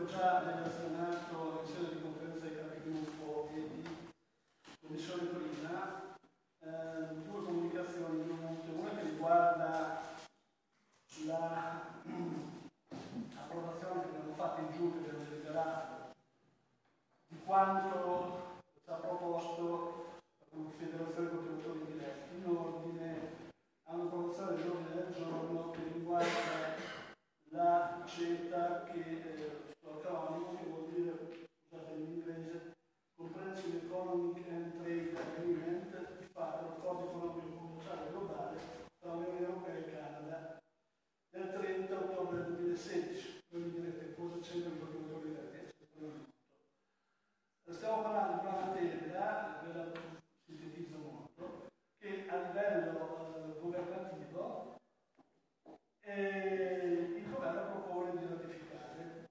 già relazionato in sede di conferenza dei capigruppo e di commissione prima, due comunicazioni veloci, una che riguarda l'approvazione che abbiamo fatto in giù, che abbiamo deliberato, di quanto ci ha proposto la Federazione Contributori Diretti in ordine a un'approvazione dell'ordine del giorno che riguarda la CETA, che acronimo che vuol dire, scusate in inglese, Comprehensive Economic and Trade Agreement, di fatto l'accordo economico commerciale globale tra l'Unione Europea e il Canada del 30 ottobre 2016. Voi mi direte cosa c'entra il contributori diretti? Stiamo parlando di una materia, ve la sintetizzo molto, che a livello governativo il governo propone di ratificare.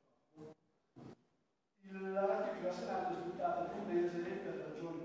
La ratifica al Senato è slittata per un mese per ragioni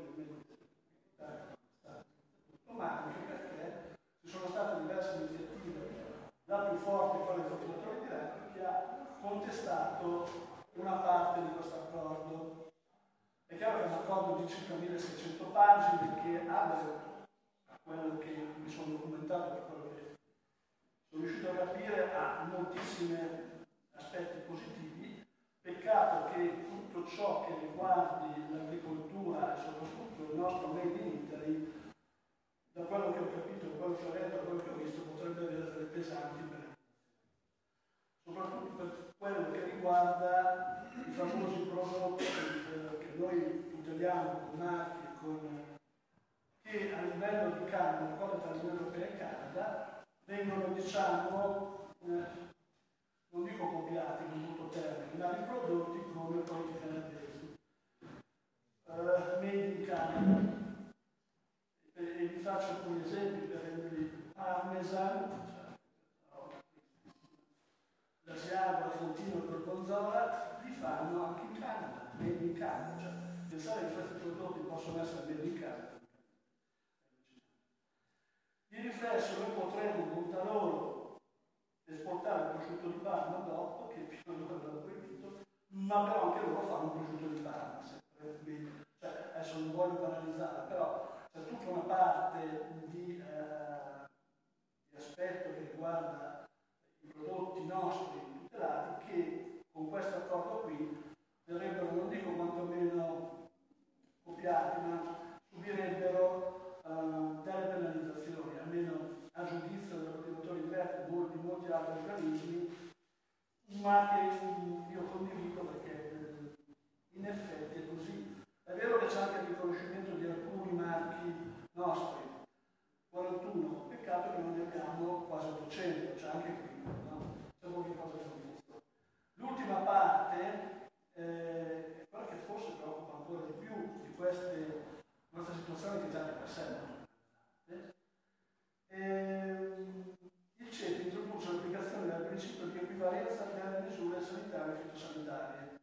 ma anche perché ci sono state diverse iniziative, la più forte è quella dei contributori diretti, che ha contestato una parte di questo accordo. È chiaro che è un accordo di circa 1600 pagine che ha, quello che mi sono documentato, per quello che sono riuscito a capire, ha moltissimi aspetti positivi. Peccato che tutto ciò che riguardi l'agricoltura e soprattutto il nostro Made in Italy, da quello che ho capito, da quello che ho letto, da quello che ho visto, potrebbe avere delle pesanti penalizzazioni. Soprattutto per quello che riguarda i famosi prodotti che noi tuteliamo con marchi, che a livello di Canada, l'accordo tra l'Unione Europea e Canada, vengono, diciamo, non dico copiati con tutto termine, ma riprodotti come prodotti canadesi, made in Canada. E vi faccio alcuni esempi per renderli parmesan, l'asiago, la fontina, il gorgonzola, li fanno anche in Canada, made in Canada. Cioè, pensare che questi prodotti possono essere made in Canada. Di riflesso noi potremmo con taloro esportare il prosciutto di Parma dopo, che fino ad ora l'hanno proibito, ma però anche loro fanno un prosciutto di Parma, sempre. Cioè, adesso non voglio banalizzare, però c'è tutta una parte di aspetto che riguarda i prodotti nostri tutelati che con questo accordo qui verrebbero, non dico quantomeno copiati, ma subirebbero delle penalizzazioni, almeno a giudizio dei contributori diretti di molti altri organismi, ma che io condivido perché in effetti è così. È vero che c'è anche il riconoscimento di alcuni marchi nostri, 41, peccato che non ne abbiamo quasi 800, c'è anche qui, no? C'è qualche cosa che ho visto. L'ultima parte, quella che forse preoccupa ancora di più di questa situazione che già è per sé il CETA introduce l'applicazione del principio di equivalenza delle misure sanitarie e fitosanitarie.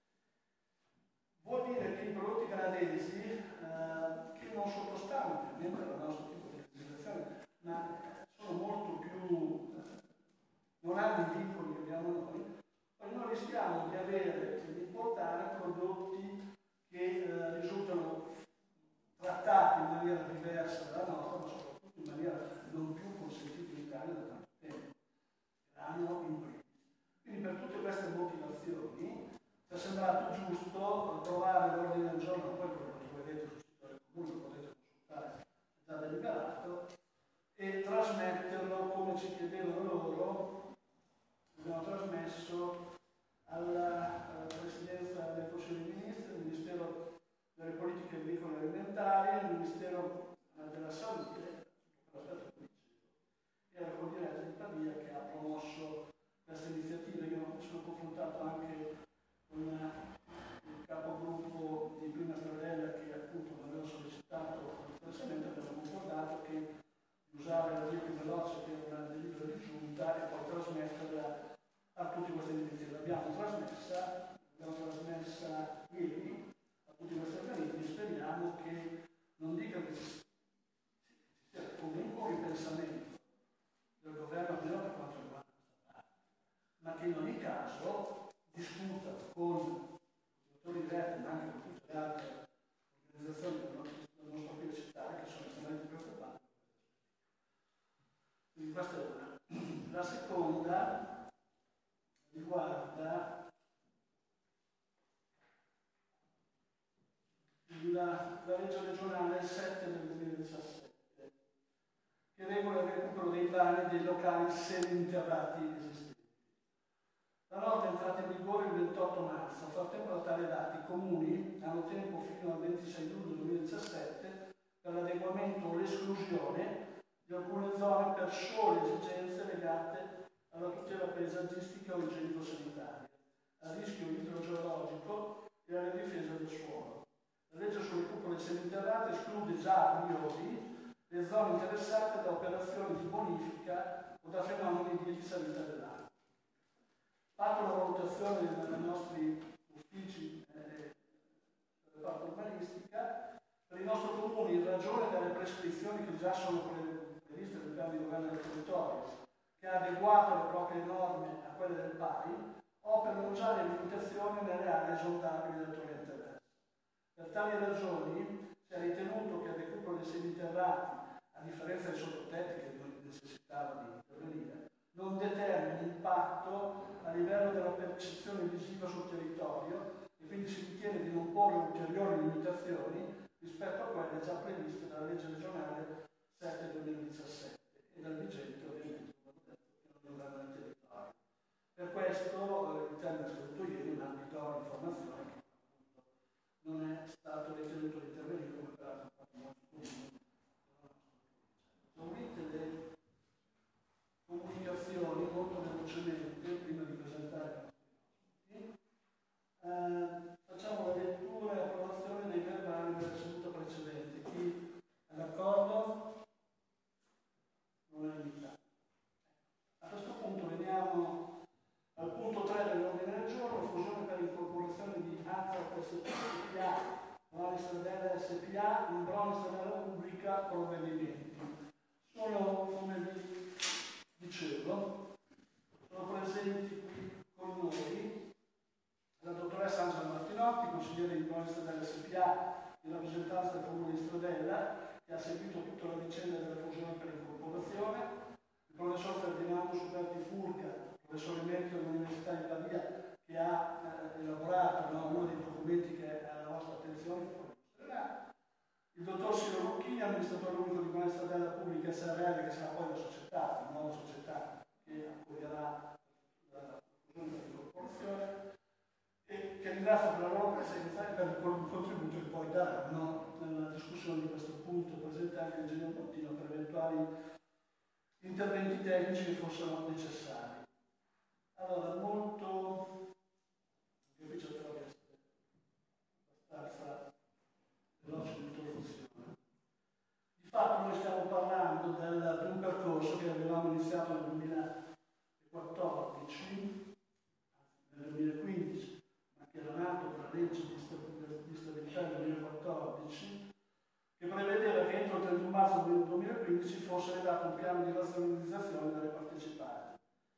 Vuol dire che i prodotti canadesi, che non sottostanno ovviamente al nostro tipo di legislazione, ma sono molto più, non hanno i vincoli che abbiamo noi rischiamo di avere, di importare prodotti che risultano trattati in maniera diversa dalla nostra, ma soprattutto in maniera non più consentita in Italia da tanto tempo. Hanno imprevisti. Quindi per tutte queste motivazioni ci è sembrato giusto trovare l'ordine del giorno, poi quello che vedete sul sito del comune, lo potete consultare, è già deliberato, e trasmetterlo come ci chiedevano loro. Abbiamo trasmesso alla Presidenza del Consiglio dei Ministri, al Ministero delle Politiche Agricole e Alimentari, al Ministero della Salute, e alla Condirenza di Pavia che ha promosso questa iniziativa. Io mi sono confrontato anche con il capogruppo di Prima Stradella che appunto mi aveva sollecitato espressamente, abbiamo concordato che usare la via più veloce che era una delibera di giunta e poi trasmetterla a tutti questi iniziative. temporanei dei locali seminterrati esistenti. La norma è entrata in vigore il 28 marzo, frattempo a tale data i comuni hanno tempo fino al 26 luglio 2017 per l'adeguamento o l'esclusione di alcune zone per sole esigenze legate alla tutela paesaggistica o igienico-sanitaria, al rischio idrogeologico e alla difesa del suolo. La legge sulle cupole seminterrate esclude già a priori le zone interessate da operazioni di bonifica o da fenomeni di risalita dell'acqua. Fatta una valutazione dai nostri uffici della parte urbanistica, per il nostro comune, in ragione delle prescrizioni che già sono previste nel piano di governo del territorio, che ha adeguato le proprie norme a quelle del PAI, operano già le limitazioni nelle aree esondabili del torrente Versa. Per tali ragioni si è ritenuto che le cupole seminterrati, a differenza dei sottotetti che necessitava di intervenire, non determini impatto a livello della percezione visiva sul territorio e quindi si ritiene di non porre ulteriori limitazioni rispetto a quelle già previste dalla legge regionale 7/2017 e dal vigente ovviamente non governo del territorio. Per questo il termine scaduto ieri in ambito di informazione che non è stato ritenuto di intervenire come peraltro fatto molto comune. Esaurite le comunicazioni molto velocemente prima di presentare facciamo la lettura e approvazione dei verbali della seduta precedente. Chi è d'accordo? Non è invitato. A questo punto veniamo al punto 3 dell'ordine del giorno, fusione per incorporazione di ANTRAC SPA, Broni Stradella SPA, in Broni Stradella Pubblica, provvedimenti. Sono, come vi dicevo, sono presenti qui con noi la dottoressa Angela Martinotti, consigliere di Broni Stradella SPA, in rappresentanza del Comune di Stradella, che ha seguito tutta la vicenda della fusione per incorporazione, il professor Ferdinando Superti Furca, professore emerito dell'Università di Pavia, che ha elaborato uno dei documenti che è alla vostra attenzione, il dottor Siro Lucchini, amministratore unico di Broni Stradella Pubblica SRL, che sarà poi la società, la nuova società che accoglierà la fusione per l'incorporazione, e che ringrazio per la loro presenza e per il contributo che poi daranno nella discussione di questo punto. Presente anche l'ingegner Bottino per eventuali interventi tecnici che fossero necessari. Allora, molto capisce però di essere abbastanza veloce l'introduzione. Di fatto noi stiamo parlando di un percorso che avevamo iniziato nel 2014, nel 2015, ma che era nato con la legge di stabilità del 2014, che prevedeva che entro il 31 marzo del 2015 fosse redatto un piano di razionalizzazione delle partecipate.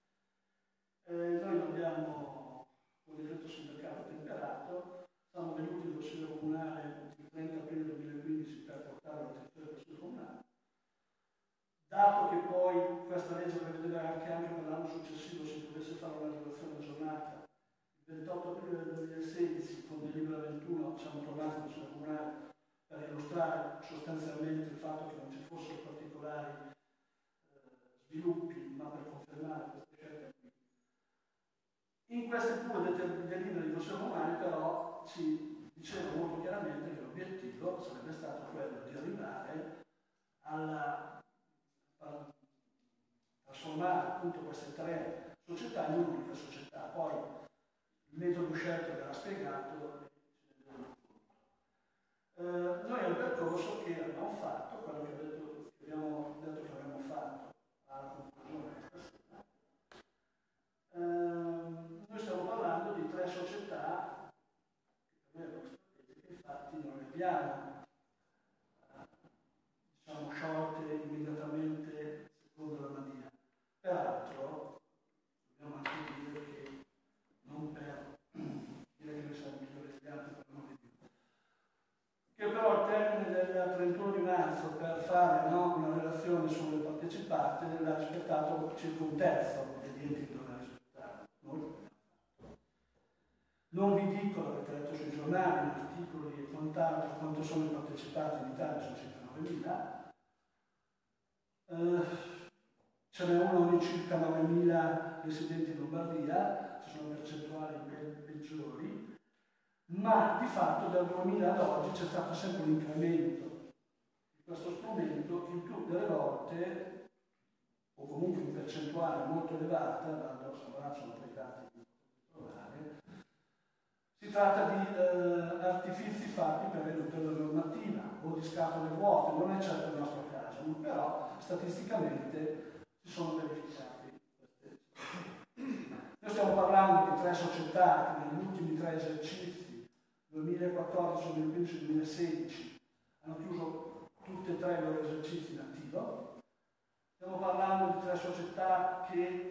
Noi abbiamo, con il decreto sindacato temperato, siamo venuti in Consiglio Comunale il 30 aprile 2015 per portare l'attenzione del Consiglio Comunale. Dato che poi questa legge prevedeva che anche per l'anno successivo si dovesse fare una relazione aggiornata, il 28 aprile del 2016 con delibera 21 siamo tornati in Consiglio Comunale per illustrare sostanzialmente il fatto che non ci fossero particolari sviluppi, ma per confermare questa scelta qui. In queste due delibere di Consiglio Comunale però ci diceva molto chiaramente che l'obiettivo sarebbe stato quello di arrivare a trasformare appunto queste tre società in un'unica società. Poi il metodo scelto verrà spiegato. Noi è un percorso che abbiamo fatto, quello che abbiamo detto che avremmo fatto alla conclusione di stasera. Noi stiamo parlando di tre società che per me erano strategiche, infatti non le abbiamo diciamo sciolte immediatamente secondo la mania. Peraltro dobbiamo anche dire che non per dire che noi siamo migliori degli altri, per non di più, che però al termine del 31 di marzo per fare una relazione sulle partecipate ha rispettato circa un terzo degli enti che doveva rispettare. Non vi dico, l'avete letto sui giornali, in articoli e quant'altro, quanto sono i partecipati in Italia, sono circa 9.000. ce n'è uno ogni circa 9.000 residenti in Lombardia, ci sono percentuali peggiori, ma di fatto dal 2000 ad oggi c'è stato sempre un incremento di questo strumento, il più delle volte, o comunque in percentuale molto elevata, vado a lavorare sono tre dati che trovare, si tratta di artifizi fatti per la normativa o di scatole vuote, non è certo il nostro caso, però statisticamente si sono verificati. Noi stiamo parlando di tre società che negli ultimi tre esercizi, 2014, 2015 e 2016, hanno chiuso tutti e tre i loro esercizi in attivo. Stiamo parlando di tre società che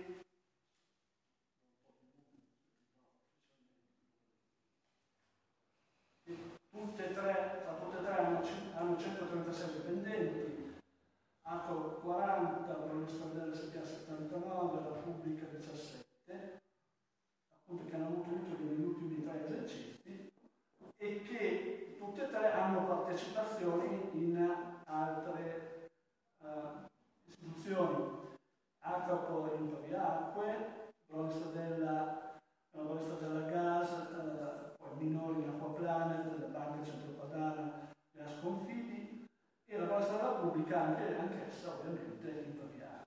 tutte e tre hanno 136 dipendenti, Aco 40, Brunestradella SPA 79, la Pubblica 17, appunto che hanno avuto utili negli ultimi tre esercizi e che tutte e tre hanno partecipazioni in altre istituzioni. Acapo in Paviacque, Brunestradella Gas, poi minori in Acquaplanet, la Banca Centropadana, Gas Confidi e la nostra Pubblica anch'essa ovviamente in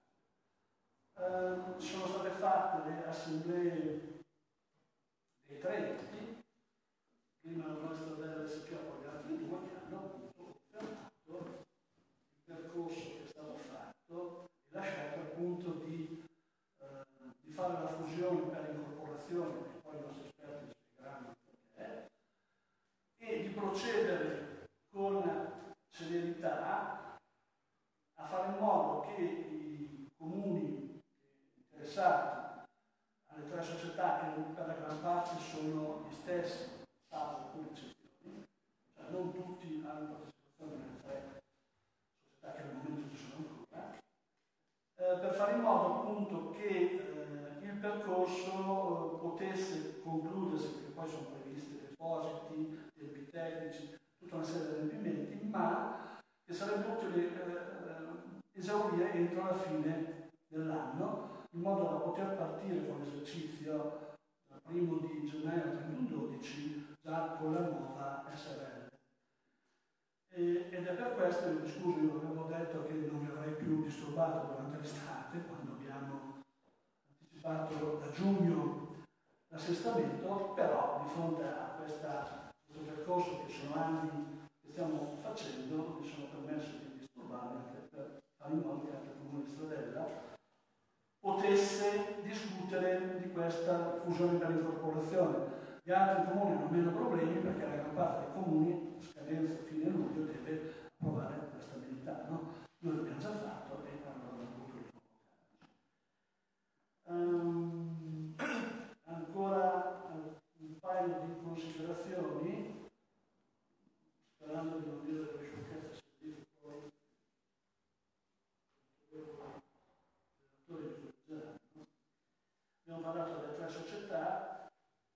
Paviacque. Sono state fatte le assemblee dei tre enti, prima la nostra della SPA poi gli altri due, che hanno appunto confermato il percorso che è stato fatto e la scelta appunto di fare la fusione per incorporazione, che poi i nostri esperti spiegheranno perché, e di procedere con celerità a fare in modo che i comuni interessati alle tre società, che per la gran parte sono gli stessi, salvo alcune eccezioni, cioè non tutti hanno partecipazione nelle tre società che al momento ci sono ancora, per fare in modo appunto che il percorso potesse concludersi, perché poi sono previsti depositi, tempi tecnici, tutta una serie di adempimenti, ma che sarebbe utile esaurire entro la fine dell'anno, in modo da poter partire con l'esercizio dal 1 di gennaio al 31/12 già con la nuova SRL. Ed è per questo, scuso, io avevo detto che non vi avrei più disturbato durante l'estate, quando abbiamo anticipato da giugno l'assestamento, però di fronte a questo percorso che sono anni che stiamo facendo, mi sono permesso di disturbarmi anche per fare in modo che anche il Comune di Stradella potesse discutere di questa fusione per l'incorporazione. Gli altri comuni hanno meno problemi perché la gran parte dei comuni, a scadenza fine luglio, deve approvare la stabilità, no? Noi l'abbiamo già fatto e allora abbiamo avuto il ancora un paio di considerazioni, sperando di non dire delle sciocchezze, se dico poi abbiamo parlato delle tre società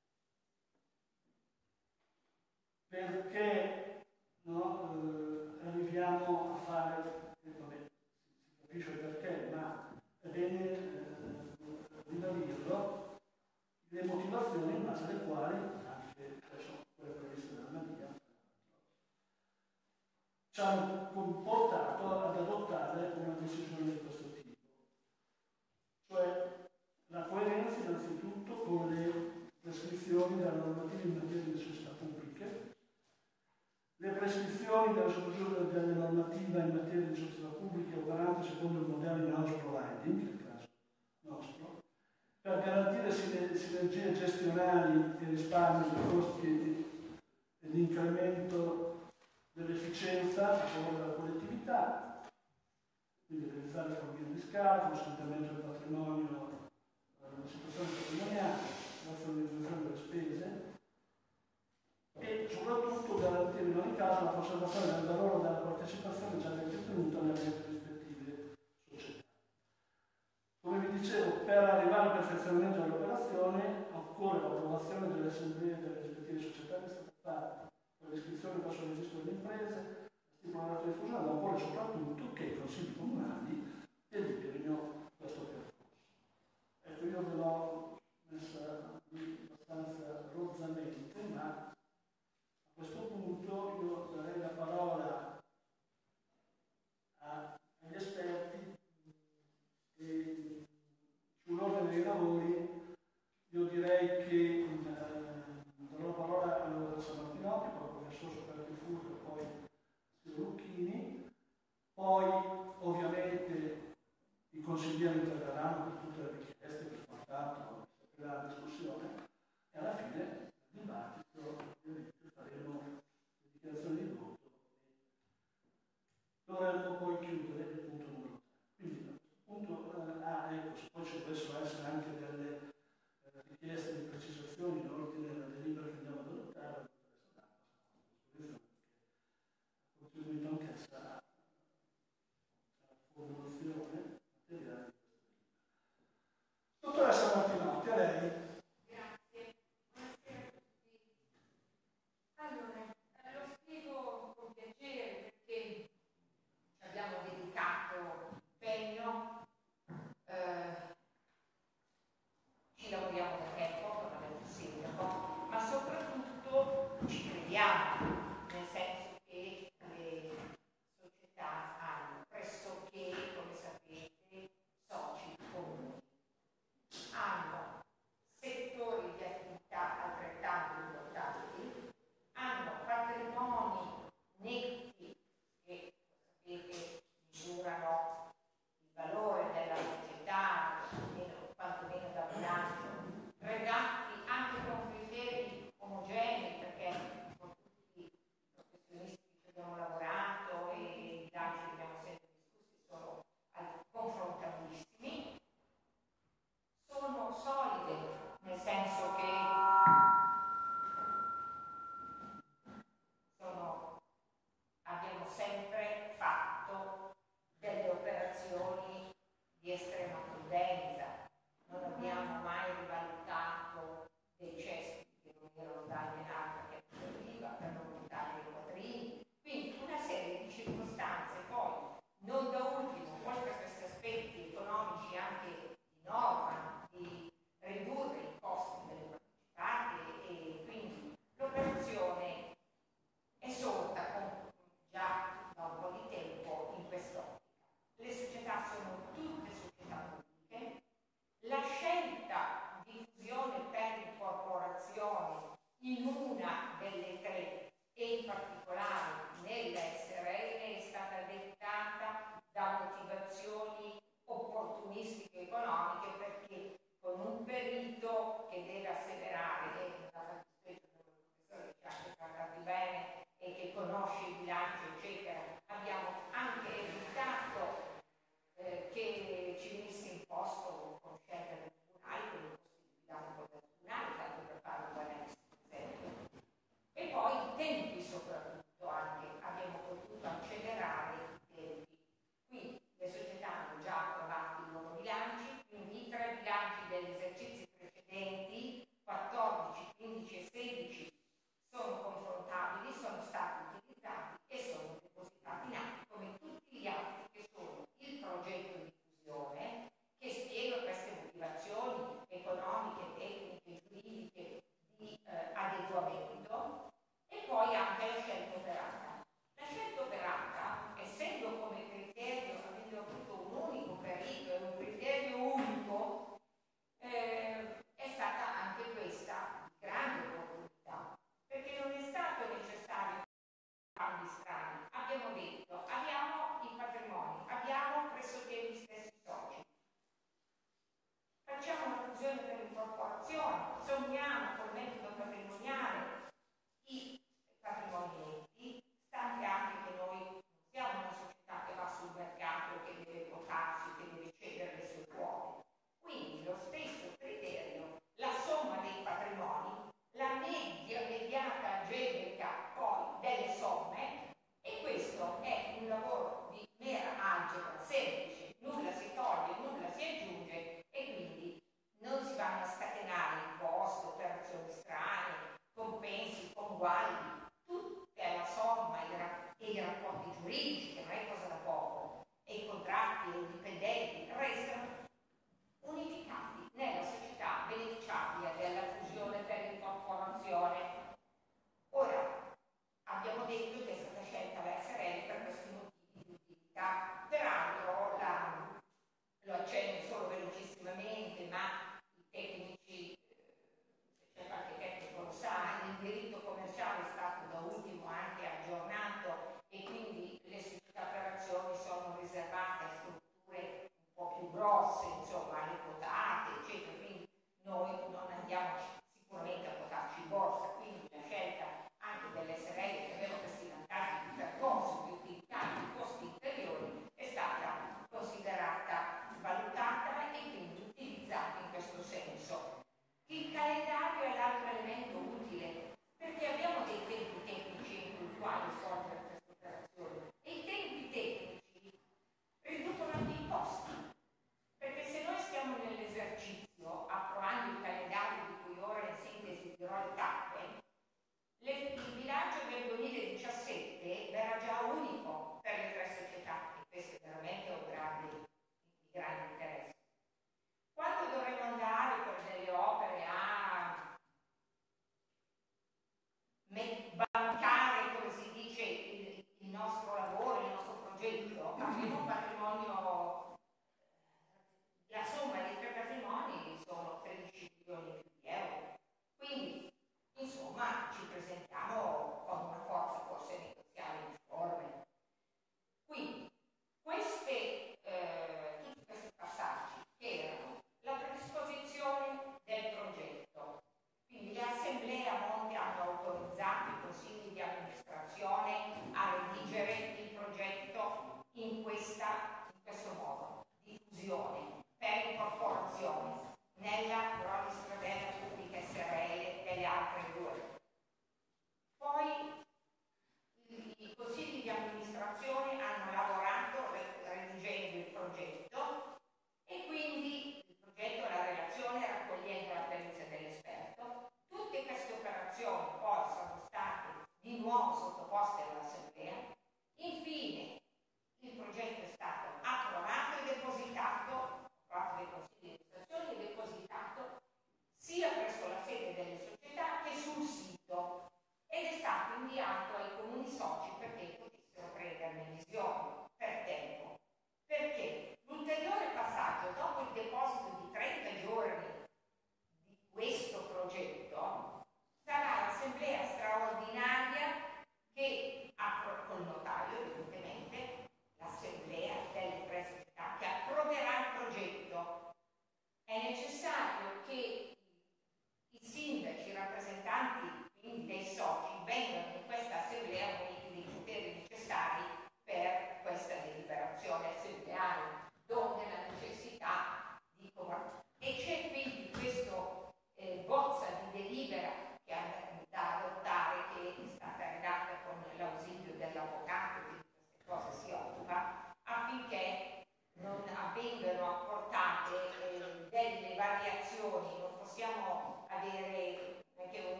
perché no, arriviamo a fare, vabbè, si capisce perché, ma è bene ribadirlo, le motivazioni in base alle quali, anche sono quelle previste dalla Maria, ci hanno portato ad adottare una decisione di questo tipo. Cioè la coerenza innanzitutto con le prescrizioni della normativa in materia di società pubbliche, le prescrizioni della normativa in materia di società pubbliche operanti secondo il modello in-house providing, che è il caso nostro, per garantire sinergie gestionali e risparmi dei costi e l'incremento dell'efficienza a favore della collettività, quindi realizzare economie di scala, consolidamento del patrimonio, la situazione patrimoniale, razionalizzazione delle spese e soprattutto garantire in ogni caso la conservazione del valore della partecipazione già detenuta nelle rispettive società. Come vi dicevo, per arrivare al perfezionamento dell'operazione occorre l'approvazione delle assemblee delle rispettive società che è stata fatta con l'iscrizione presso il registro delle imprese, la stipulazione di fusione, ma occorre soprattutto che i consigli comunali deliberino questo interverranno con tutte le richieste per contatto, la discussione, e alla fine del dibattito ovviamente faremo le dichiarazioni di voto. Dovremmo poi chiudere il punto numero 3. Quindi a questo punto, ecco, poi ci possono essere anche delle richieste di precisazioni in ordine alla delibera che andiamo ad adottare, perché ha contribuito anch'essa alla formulazione materiale. Dottoressa Martinotti, a lei. Grazie, buonasera a tutti. Allora, lo scrivo con piacere perché abbiamo dedicato impegno, ci lavoriamo da tempo, come ha detto il sindaco, ma soprattutto ci crediamo, nel senso che le società hanno pressoché, come sapete, soci comuni, hanno settori di attività altrettanto importanti, hanno patrimoni netti che, sapete, misurano il valore della società, quantomeno da bilancio, redatti anche con criteri omogenei, perché con tutti i professionisti che ci abbiamo lavorato e i bilanci che abbiamo sempre discussi sono confrontabilissimi, sono solide, nel senso che abbiamo sempre fatto delle operazioni di estrema prudenza, non abbiamo mai rivalutato dei cespiti che non erano da alienare perché non serviva per non montare i quadrini, quindi una serie di circostanze. Poi, non da ultimo, oltre a questi aspetti economici anche di norma, di ridurre i costi delle partecipate, e quindi l'operazione è sorta già da un po' di tempo in quest'ottica. Le società sono tutte società pubbliche, la scelta di fusione per incorporazione in una delle tre e in particolare nell'SRL è stata dettata da motivazioni opportunistiche economiche, perché con un perito che deve asseverare, e nella fattispecie del professore ci ha anche trattati bene e che conosce il bilancio eccetera, abbiamo anche evitato che ci venisse imposto con scelta del tribunale, quindi costituiamo con il tribunale, tanto per fare un buon esempio. E poi i tempi soprattutto, anche abbiamo potuto accelerare i tempi. Qui le società hanno già approvato i loro bilanci, quindi i tre bilanci degli esercizi precedenti, 14, 15 e 16, sono confrontabili, sono stati utilizzati e sono depositati in atto, come tutti gli altri che sono il progetto di fusione, che spiega queste motivazioni economiche, tecniche, giuridiche di adeguamento, e poi anche la scelta operata. La scelta operata, essendo come criterio, avendo avuto un unico perito e un criterio unico, è stata anche questa grande opportunità, perché non è stato necessario cambi strani. Abbiamo detto, abbiamo i patrimoni, abbiamo pressoché gli stessi soci, facciamo una fusione per incorporazione, sommiamo col metodo patrimoniale i patrimoni netti, stante anche che noi non siamo una società che va sul mercato, che deve quotarsi, che deve cedere le sue quote. Quindi lo stesso criterio, la somma dei patrimoni, la media mediata generica poi delle somme, e questo è un lavoro di mera algebra semplice, nulla si toglie, nulla si aggiunge, e quindi non si vanno a scatenare imposte, operazioni strane, compensi, conguagli, tutta la somma e i rapporti giuridici, che non è cosa da poco, e i contratti e i dipendenti restano unificati nella società beneficiaria della fusione per incorporazione. Ora, abbiamo detto che è stata scelta la SRL per questi motivi di utilità. Peraltro, lo accenno solo velocissimamente, ma i tecnici, se c'è qualche tecnico lo sa, il diritto commerciale è stato bancare, come si dice, il nostro lavoro, il nostro progetto. Abbiamo un patrimonio, la somma dei tre patrimoni sono 13 milioni di euro. Quindi, insomma, ci presentiamo con una forza forse negoziale uniforme. Quindi, tutti questi passaggi che erano la predisposizione del progetto, quindi le assemblee a monte hanno autorizzato i consigli di amministrazione a redigere il progetto in questo modo, diffusione per incorporazione nella Brody Stradella Pubblica SRL e le altre due.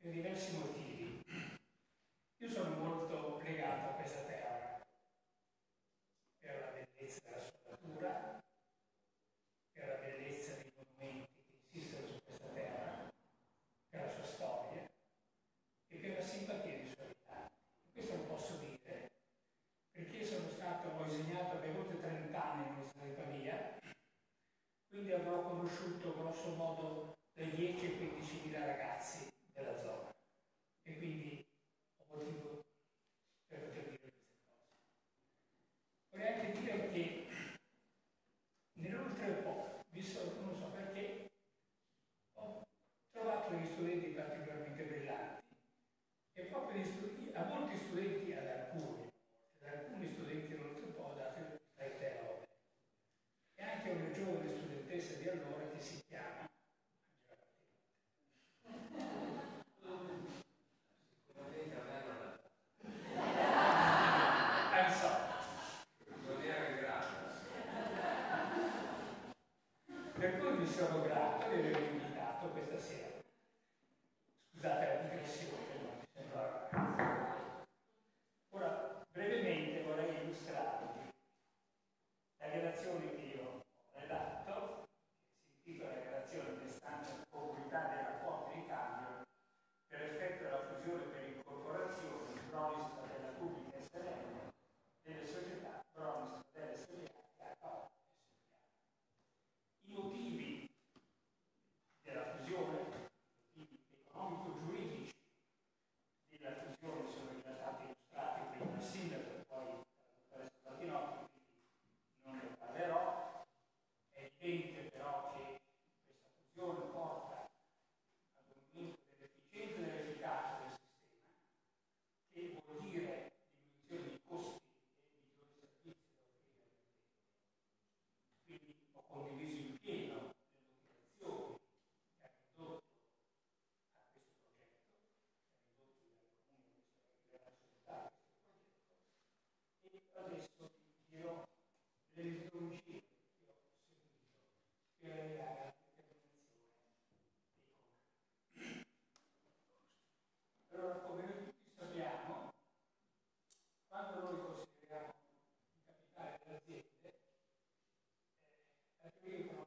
per diversi motivi. Io sono molto legato a questa terra, per la bellezza della sua natura, per la bellezza dei monumenti che insistono su questa terra, per la sua storia e per la simpatia dei suoi abitanti. Questo lo posso dire perché ho insegnato per oltre 30 anni all'Università di Pavia, quindi avrò conosciuto grosso modo dai 10 ai 15 mila ragazzi della zona e quindi ho motivo per poter dire queste cose. Vorrei anche dire che nell'ultimo visto, non so perché, ho trovato degli studenti particolarmente brillanti e proprio a molti studenti, ad alcuni studenti dell'ultimo ho dato il teo e anche a una giovane studentessa di allora che si chiama per cui vi sono grato di avermi invitato questa sera. Scusate la digressione, ma mi sembra. Ora, brevemente vorrei illustrarvi la relazione che io ho redatto, che si intitola Relazione testante comunità dei rapporti di cambio per effetto della fusione per incorporazione di Bronisto della Pubblica SRL delle società Bronisto delle SRL e HO. I motivi della fusione, i motivi economico-giuridici della fusione sono già stati illustrati prima dal sindaco e poi dalla dottoressa Martinotti, quindi non ne parlerò. È evidente però che questa fusione porta ad un aumento dell'efficienza e dell'efficacia del sistema, che vuol dire diminuzione di costi e migliori servizi da offrire agli utenti. Quindi ho condiviso in pieno le motivazioni che hanno indotto a questo progetto, che hanno indotto dal comune della società a questo progetto, e adesso vi dirò le metodologie che ho seguito per arrivare alla determinazione dei comandi. Allora, come noi tutti sappiamo, quando noi consideriamo il capitale delle aziende, la teoria economica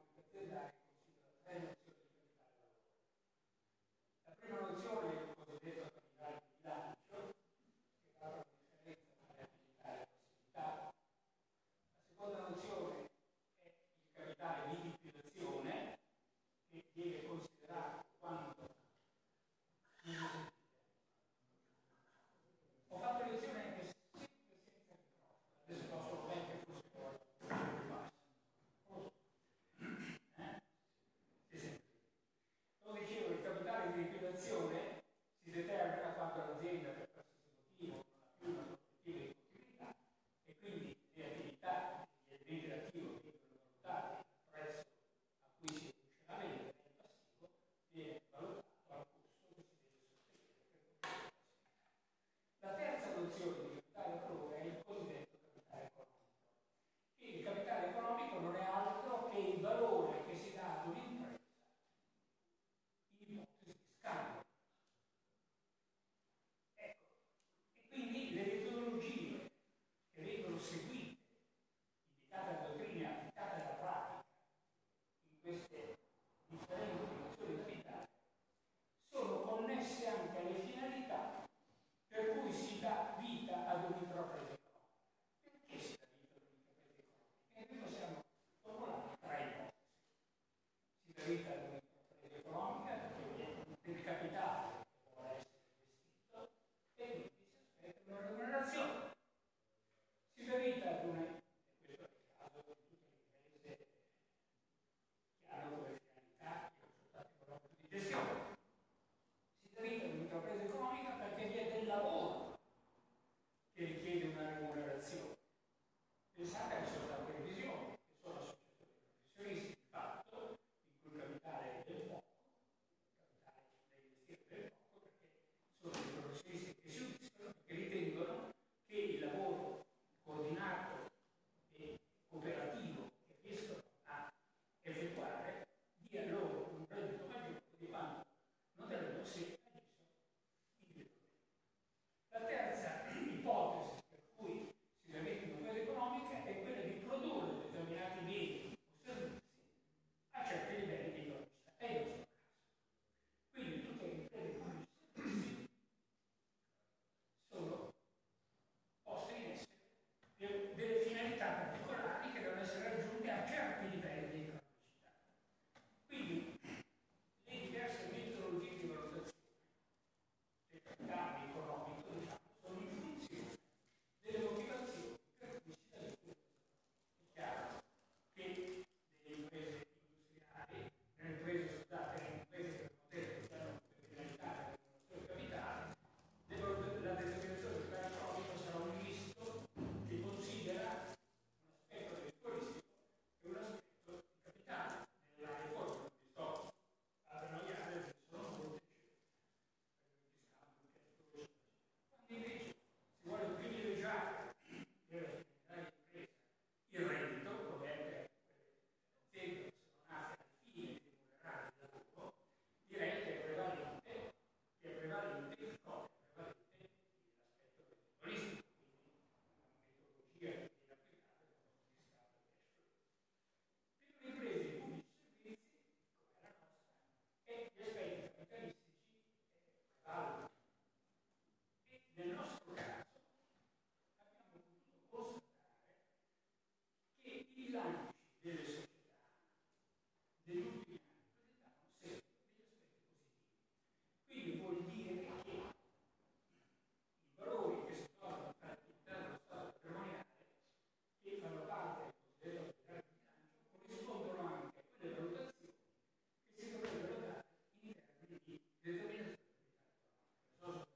delle società negli ultimi anni presentavano sempre degli aspetti positivi. Quindi vuol dire che i valori che si trovano all'interno dello Stato patrimoniale, che fanno parte del cosiddetto capitale di bilancio, corrispondono anche a quelle valutazioni che si dovrebbero dare in termini di determinazione del capitale.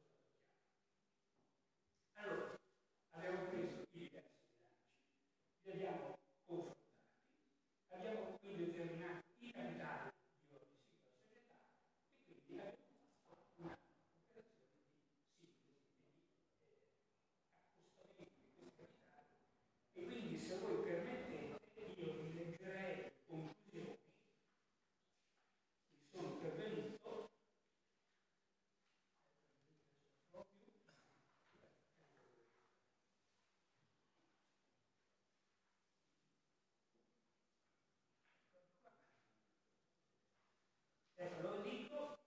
Allora, abbiamo preso i diversi bilanci, li abbiamo confrontati, abbiamo quindi determinato i capitali di ogni singola società e quindi abbiamo fatto una operazione di sintesi e di accostamento di questi capitali. E quindi, se voi permettete, io vi leggerei le conclusioni che sono pervenute proprio. Ecco, lo dico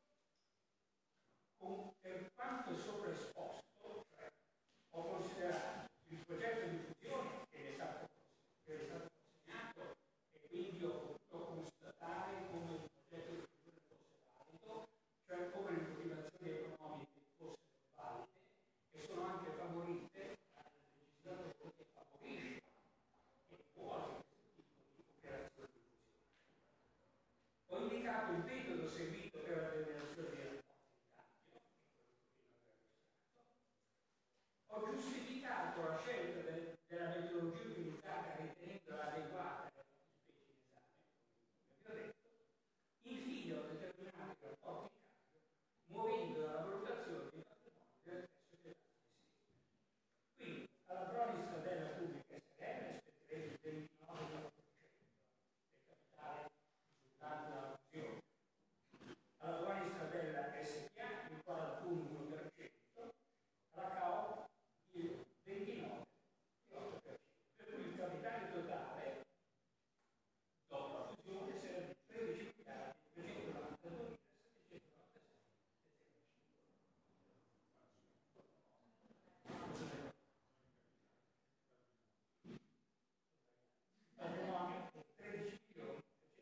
per quanto sopra esposto, cioè ho considerato il progetto di fusione che è stato consegnato e quindi ho potuto constatare come il progetto di fusione fosse valido, cioè come le motivazioni economiche fossero valide e sono anche favorite dal legislatore che favorisce e vuole questo tipo di operazioni di fusione. Ho indicato il metodo seguito per la determinazione dei rapporti di cambio, ho giustificato la scelta della metodologia utilizzata ritenendola adeguata alle fattispecie in esame, come vi ho detto. Infine ho determinato i rapporti di cambio muovendo dalla valutazione dei patrimoni delle tre società insieme. Quindi alla Bronis Stradella Pubblica SRL spetterebbe il 29,9% del capitale risultante dalla fusione. Alla Bronis Stradella SPA il 41,1%, alla CAO il 29,8%, per cui il capitale totale dopo la fusione sarà di 13.392.795. Patrimonio 13 milioni.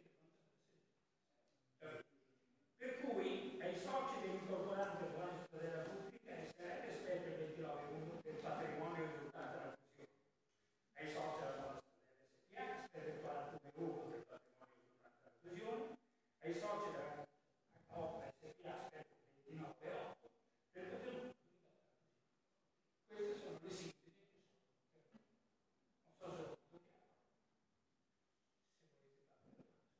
Per cui ai soci dell'incorporante Bronis Stradella Pubblica SRL spetta il 29,1% del patrimonio risultante dalla fusione. Ai soci della Bronis Stradella SPA spetta il 41,1% del patrimonio risultante dalla fusione. Ai soci della HOP SPA spetta il 29,8% del contenuto. Queste sono le sintesi che sono. Non so se ho fatto chiaro. Se volete fare.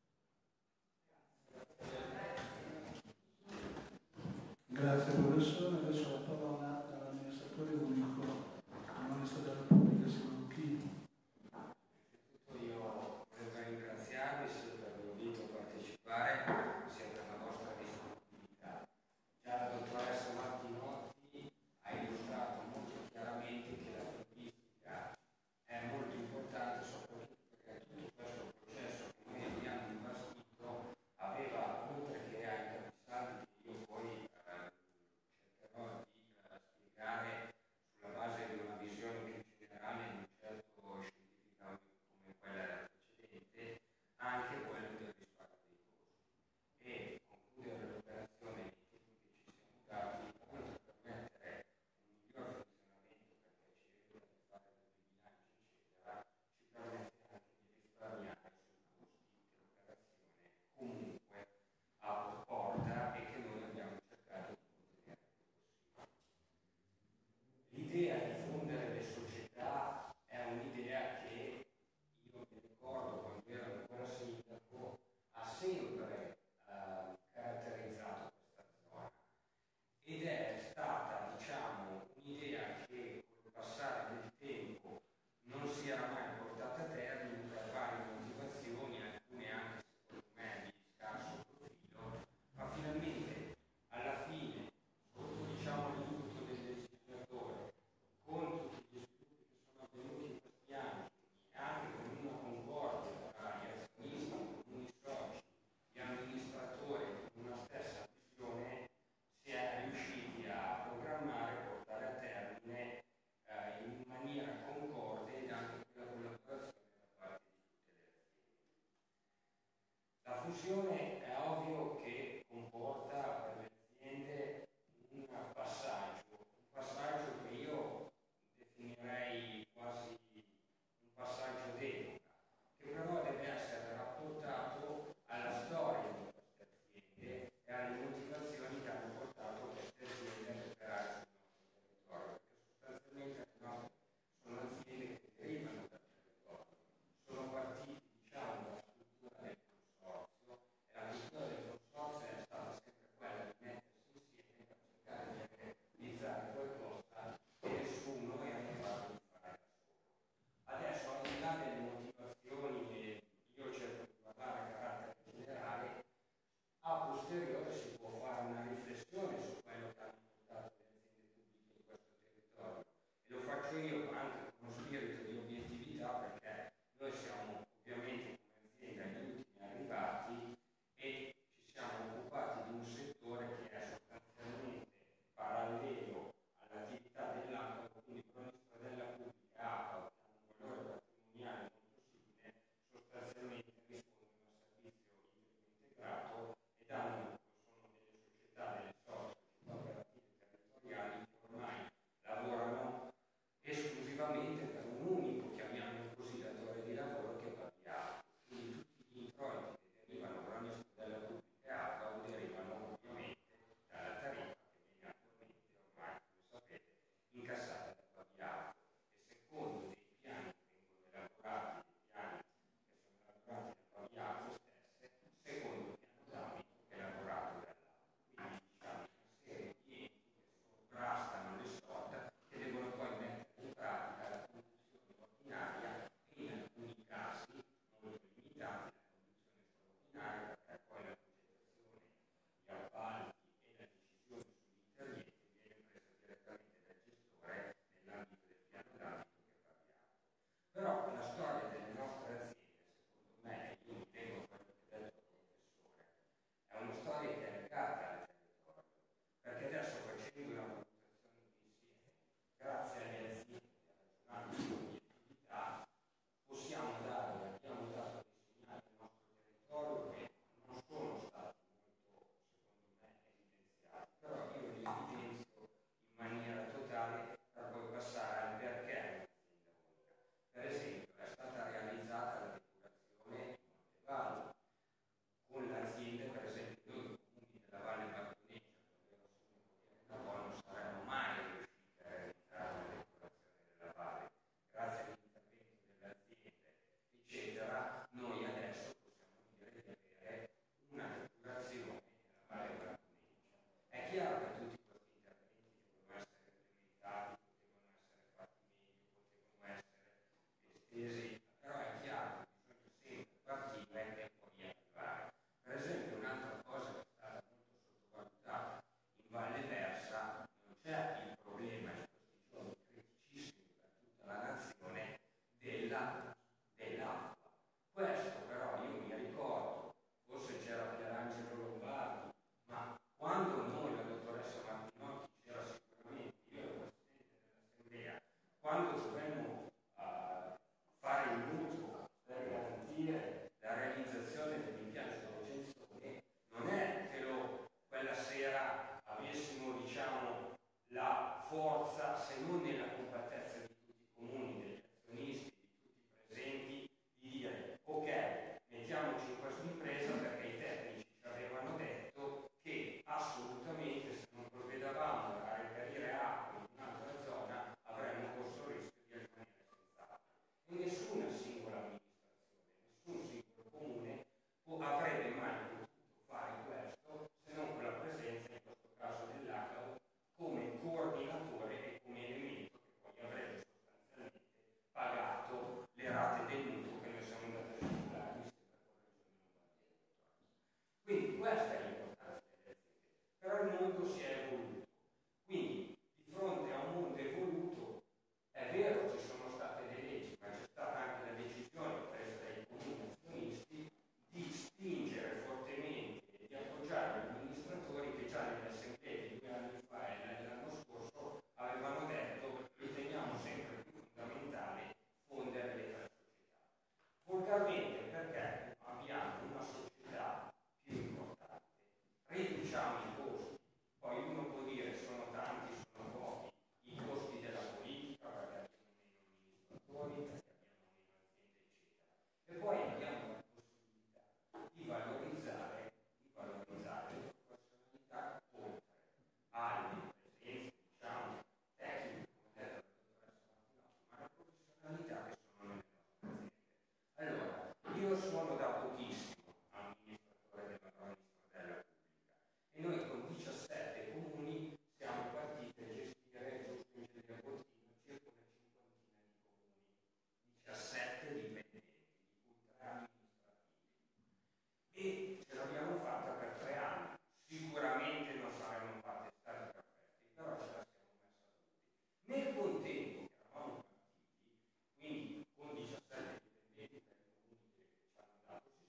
Grazie professore, adesso la parola all'amministratore unico dell'Università della Repubblica Silvano. Io volevo ringraziarvi sia per l'invito a partecipare sia per la vostra disponibilità. Già la dottoressa Martinotti ha illustrato molto chiaramente che la tempistica è molto importante, soprattutto perché tutto questo processo che noi abbiamo imbastito aveva, oltre che ai capisaldi che io poi cercherò di spiegare sulla base di una visione più generale in un certo scientifica come quella precedente, anche quello del risparmio dei costi. E concludere l'operazione nei tempi che ci siamo dati, oltre a permettere un miglior funzionamento perché ci evita di fare dei bilanci, eccetera, ci permette anche di risparmiare sui costi che l'operazione comunque porta e che noi abbiamo cercato di contenere il più possibile. L'idea di fondere le società è un'idea che io mi ricordo quando ero ancora sindaco fusione è ovvio che comporta per le aziende un passaggio che io definirei quasi un passaggio d'epoca, che però deve essere rapportato alla storia di queste aziende e alle motivazioni che hanno portato queste aziende ad operare sul nostro territorio, perché sostanzialmente no, sono aziende che derivano dal territorio, sono partiti diciamo dalla struttura del consorzio e hanno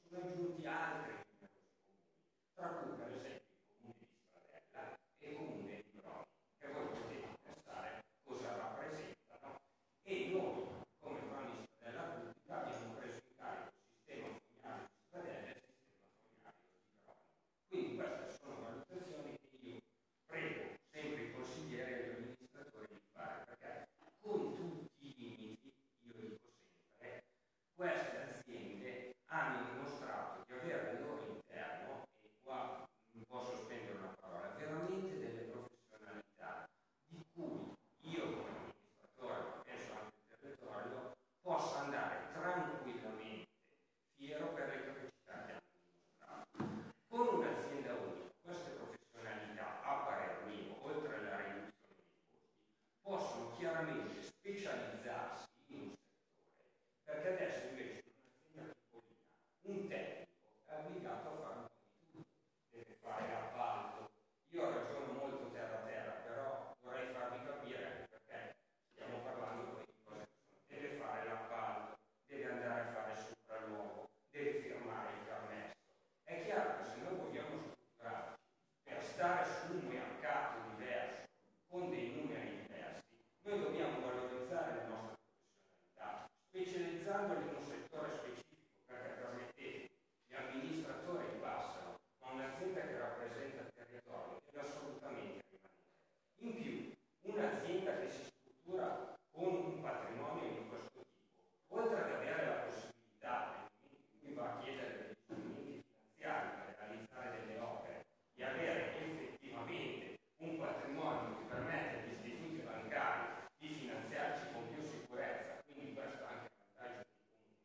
sono aggiunti altri numerosi comuni, tra cui per esempio il comune di Stradella e il comune di Broni, che voi potete pensare cosa rappresentano, e noi, come Broni Stradella Pubblica, abbiamo preso in carico il sistema fognario di Stradella e il sistema fognario di Broni. Quindi queste sono valutazioni che io prego sempre i consiglieri e gli amministratori di fare, perché con tutti i limiti, io dico sempre, queste aziende hanno dimostrato di avere al loro interno, e qua non posso spendere una parola, veramente delle professionalità di cui io come amministratore, ma penso anche il territorio, possa andare tranquillamente fiero per le capacità che hanno dimostrato. Con un'azienda unica, queste professionalità, a parer mio, oltre alla riduzione dei costi, possono chiaramente specializzarsi in un settore, perché adesso invece in un'azienda piccolina un tecnico è obbligato a fare un po' di tutto, deve fare l'appalto. Io ragiono molto terra a terra, però vorrei farvi capire anche perché stiamo parlando poi di cose che sono. Deve fare l'appalto, deve andare a fare il sopralluogo, deve firmare il permesso. È chiaro che se noi vogliamo strutturarci per stare su un mercato diverso, con dei numeri diversi, noi dobbiamo valorizzare le nostre professionalità, specializzandole in un settore specifico, perché permettete, gli amministratori passano, ma un'azienda che rappresenta il territorio deve assolutamente rimanere. In più, un'azienda che si struttura con un patrimonio di questo tipo, oltre ad avere la possibilità, nel momento in cui va a chiedere degli strumenti finanziari per realizzare delle opere, di avere effettivamente un patrimonio che permette agli istituti bancari di finanziarci con più sicurezza, quindi questo è anche un vantaggio dei comuni,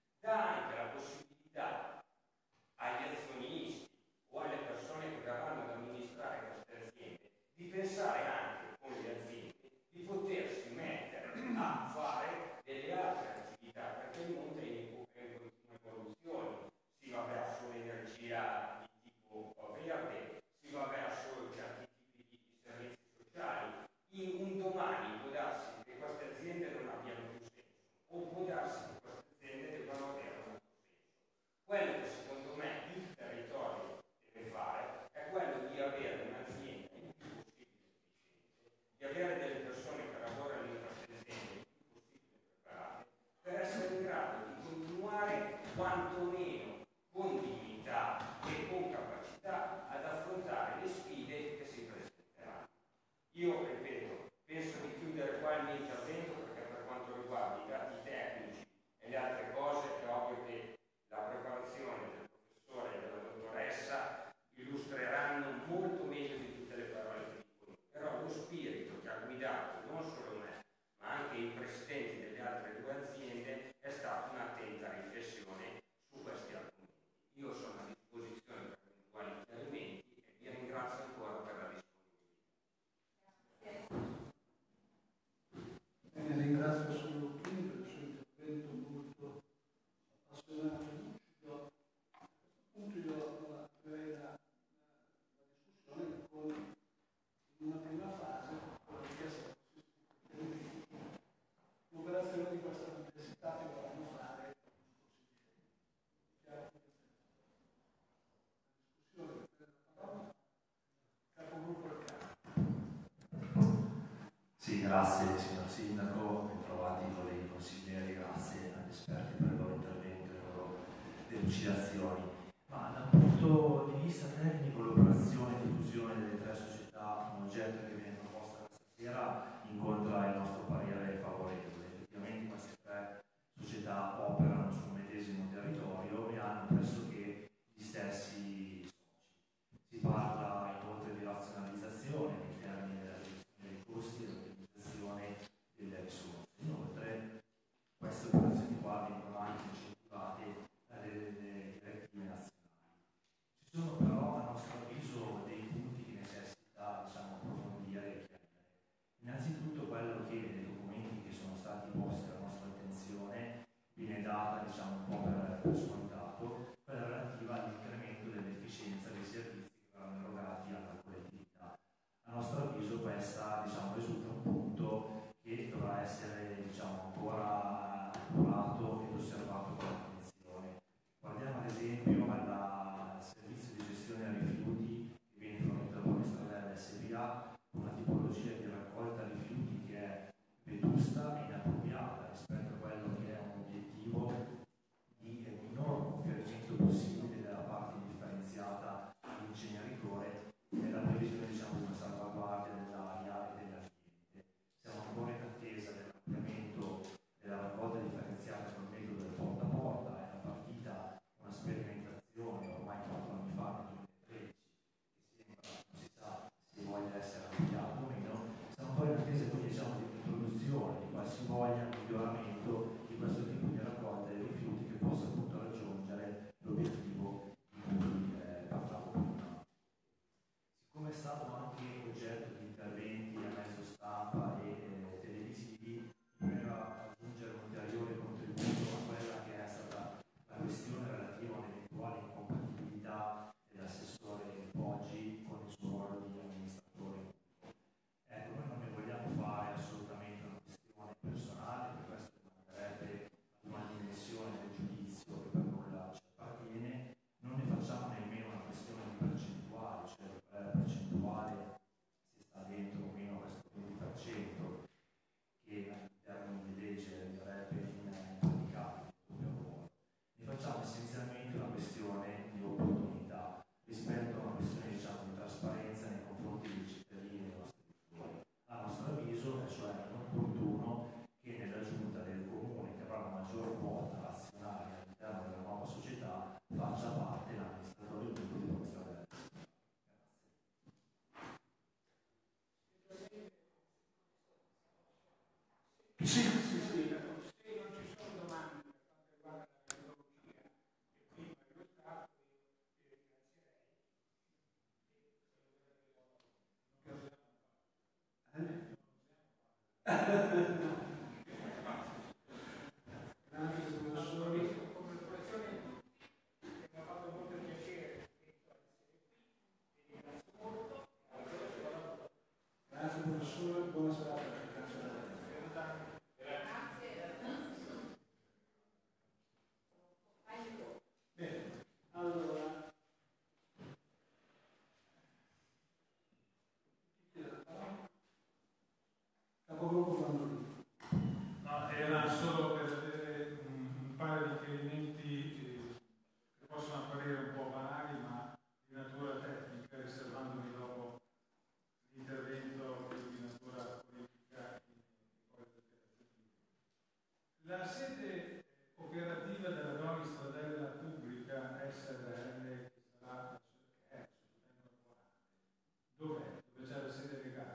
dà anche la possibilità agli azionisti o alle persone che verranno ad amministrare queste aziende di pensare anche con le aziende di potersi mettere a fare delle altre attività, perché il mondo è in continua evoluzione, si va verso l'energia di tipo verde, si va verso certi tipi di servizi sociali. In un domani può darsi che queste aziende non abbiano più senso, o può darsi che queste aziende debbano avere un altro senso. Quello che secondo me il territorio deve fare è quello di avere un'azienda il più possibile efficiente, di avere delle persone che lavorano in queste aziende il più possibile preparate, per essere in grado di continuare quantomeno con dignità e con capacità ad affrontare le sfide che si presenteranno. Io ripeto, penso di chiudere qua il mio intervento, perché per quanto riguarda i dati tecnici e le altre cose è ovvio che la preparazione del professore e della dottoressa illustreranno molto meglio di tutte le parole che dico io. Però lo spirito che ha guidato non solo me, ma anche i presidenti delle altre due aziende è stata un'attenta riflessione su questi argomenti. Io sono a disposizione per eventuali chiarimenti e vi ringrazio ancora per la disponibilità. Bene, ringrazio il signor Lucchini per il suo intervento molto appassionato e lucido. Appunto io aprirei la discussione con in una prima fase con la richiesta l'operazione di questa complessità che vorranno fare chiaro che la discussione che la parola capogruppo del capo. Sì, grazie signor Sindaco, bentrovati colleghi consiglieri, grazie agli esperti per il loro intervento e le loro delucidazioni. Ma dal punto di vista tecnico l'operazione di fusione delle tre società in oggetto che viene proposta questa sera incontra il nostro parere favorevole. Effettivamente queste tre società operano sul medesimo territorio e hanno pressoché gli stessi soci. Si parla inoltre di razionalizzazione in termini della riduzione dei costi e dell'ottimizzazione delle risorse. Inoltre queste operazioni qua vengono anche incentivate dalle direttive nazionali. Ci sono però a nostro avviso dei punti che necessita approfondire e chiarire. Innanzitutto esempio al servizio di gestione dei rifiuti che viene fornito da Polistrada SPA, una tipologia di raccolta rifiuti che è vetusta e inappropriata rispetto a quello che è un obiettivo di minor conferimento possibile della parte differenziata dell'inceneritore e la previsione di una salvaguardia dell'aria e dell'ambiente. Siamo ancora in attesa dell'ampliamento della raccolta differenziata col metodo del porta a porta. Era partita una sperimentazione ormai 4 anni fa, nel 2013, che sembra, non si sa se voglia essere ampliato o meno. Siamo ancora in attesa quindi di un'introduzione di qualsivoglia miglioramento di questo tipo di raccolta dei rifiuti che possa appunto raggiungere l'obiettivo di cui parlavo prima. Siccome è stato anche oggetto di interventi a mezzo stampa e televisivi, mi veniva aggiungere un ulteriore contributo a quella che è stata la questione relativa a un'eventuale incompatibilità dell'assessore Poggi con il suo ruolo di amministratore. Ecco, noi non ne vogliamo fare assolutamente una questione personale, per questo mancherebbe una dimensione del giudizio che per nulla ci appartiene. Non ne facciamo nemmeno una questione di percentuale, cioè la percentuale si sta dentro o meno questo 20%, che in termini di legge renderebbe impraticabile il doppio lavoro. Ne facciamo essenzialmente una questione di opportunità rispetto a una questione di trasparenza nei confronti dei cittadini e dei nostri elettori. A nostro avviso è cioè inopportuno che nella giunta del comune, che avrà una maggior quota azionaria all'interno della nuova società, faccia parte l'amministratore unico di questa realtà. Sì, sì, sì. Se non ci sono domande per quanto riguarda la metodologia che prima ho illustrato, io vi ringrazierei. Grazie professori. Come professore mi ha fatto molto piacere essere qui. Grazie professore, buona serata. Bene, allora, capogruppo Fandolino. No, era solo per avere un paio di chiarimenti che possono apparire un po' banali, ma di natura tecnica, riservandomi dopo l'intervento più di natura politica e poi la sede operativa della Doni Stradella Pubblica SRL, che sarà che è dov'è? Dove c'è la sede legale?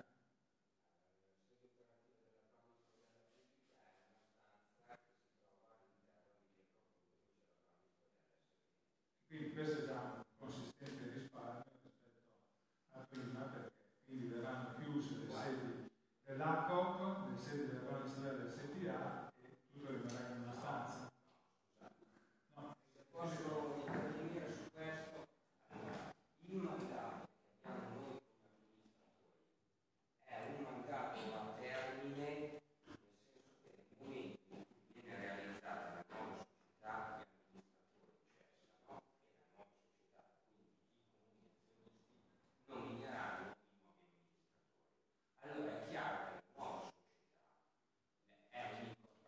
Quindi questo è già un consistente risparmio rispetto a prima, perché quindi verranno chiuse le sedi dell'ACOP, le sedi della Doni Stradella SPA e tutto rimarrà in una stanza. No. Posso intervenire su questo? Allora, il mandato che abbiamo noi come amministratori è un mandato a termine, nel senso che nel momento in cui viene realizzata la nuova società, gli amministratori cessano e la nuova società, quindi i comuni azionisti, nomineranno i nuovi amministratori. Allora è chiaro che la nuova società è un'incorporazione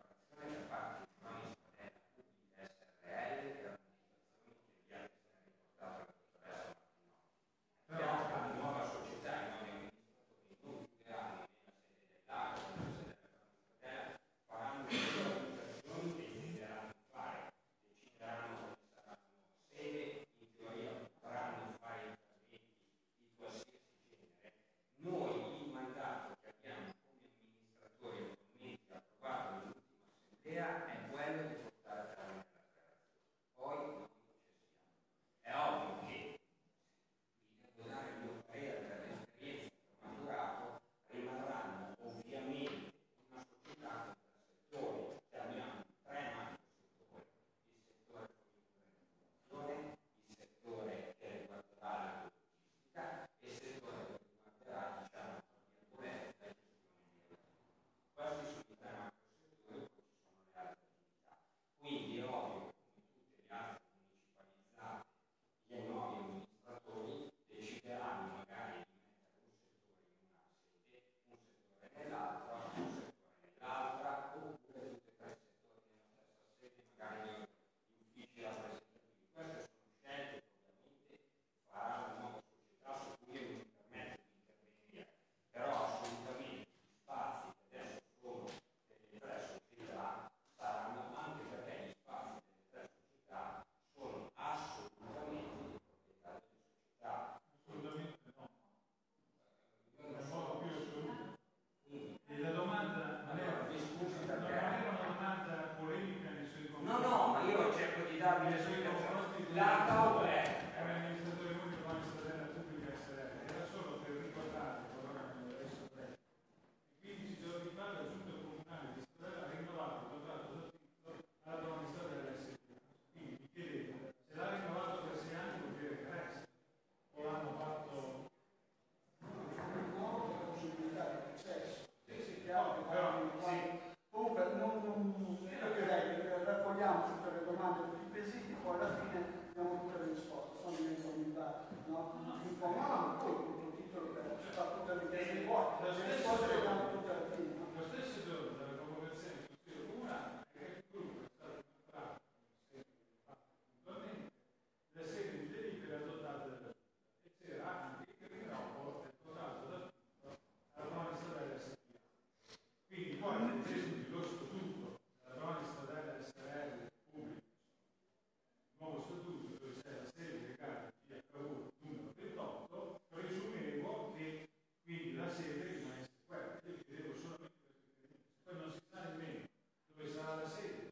lo stesso giorno della convocazione del Consiglio Comunale, il gruppo è stato incontrato puntualmente la sede di delibere adottata dalla Giunta e c'era anche il rinnovo del contratto d'affitto alla Broni Stradella SPA. Quindi poi leggendo lo statuto della Broni Stradella SRL pubblica, il nuovo statuto dove c'è la sede legale di PHU numero 28, presumevo che quindi la sede rimanesse quella. Io chiedevo solamente questo, poi non si sa nemmeno dove sarà la sede.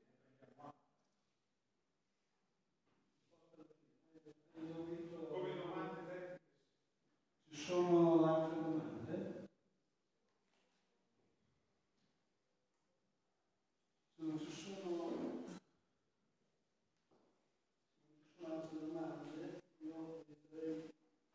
Come domande tecniche. Ci sono altre domande? Se non ci sono altre domande, io direi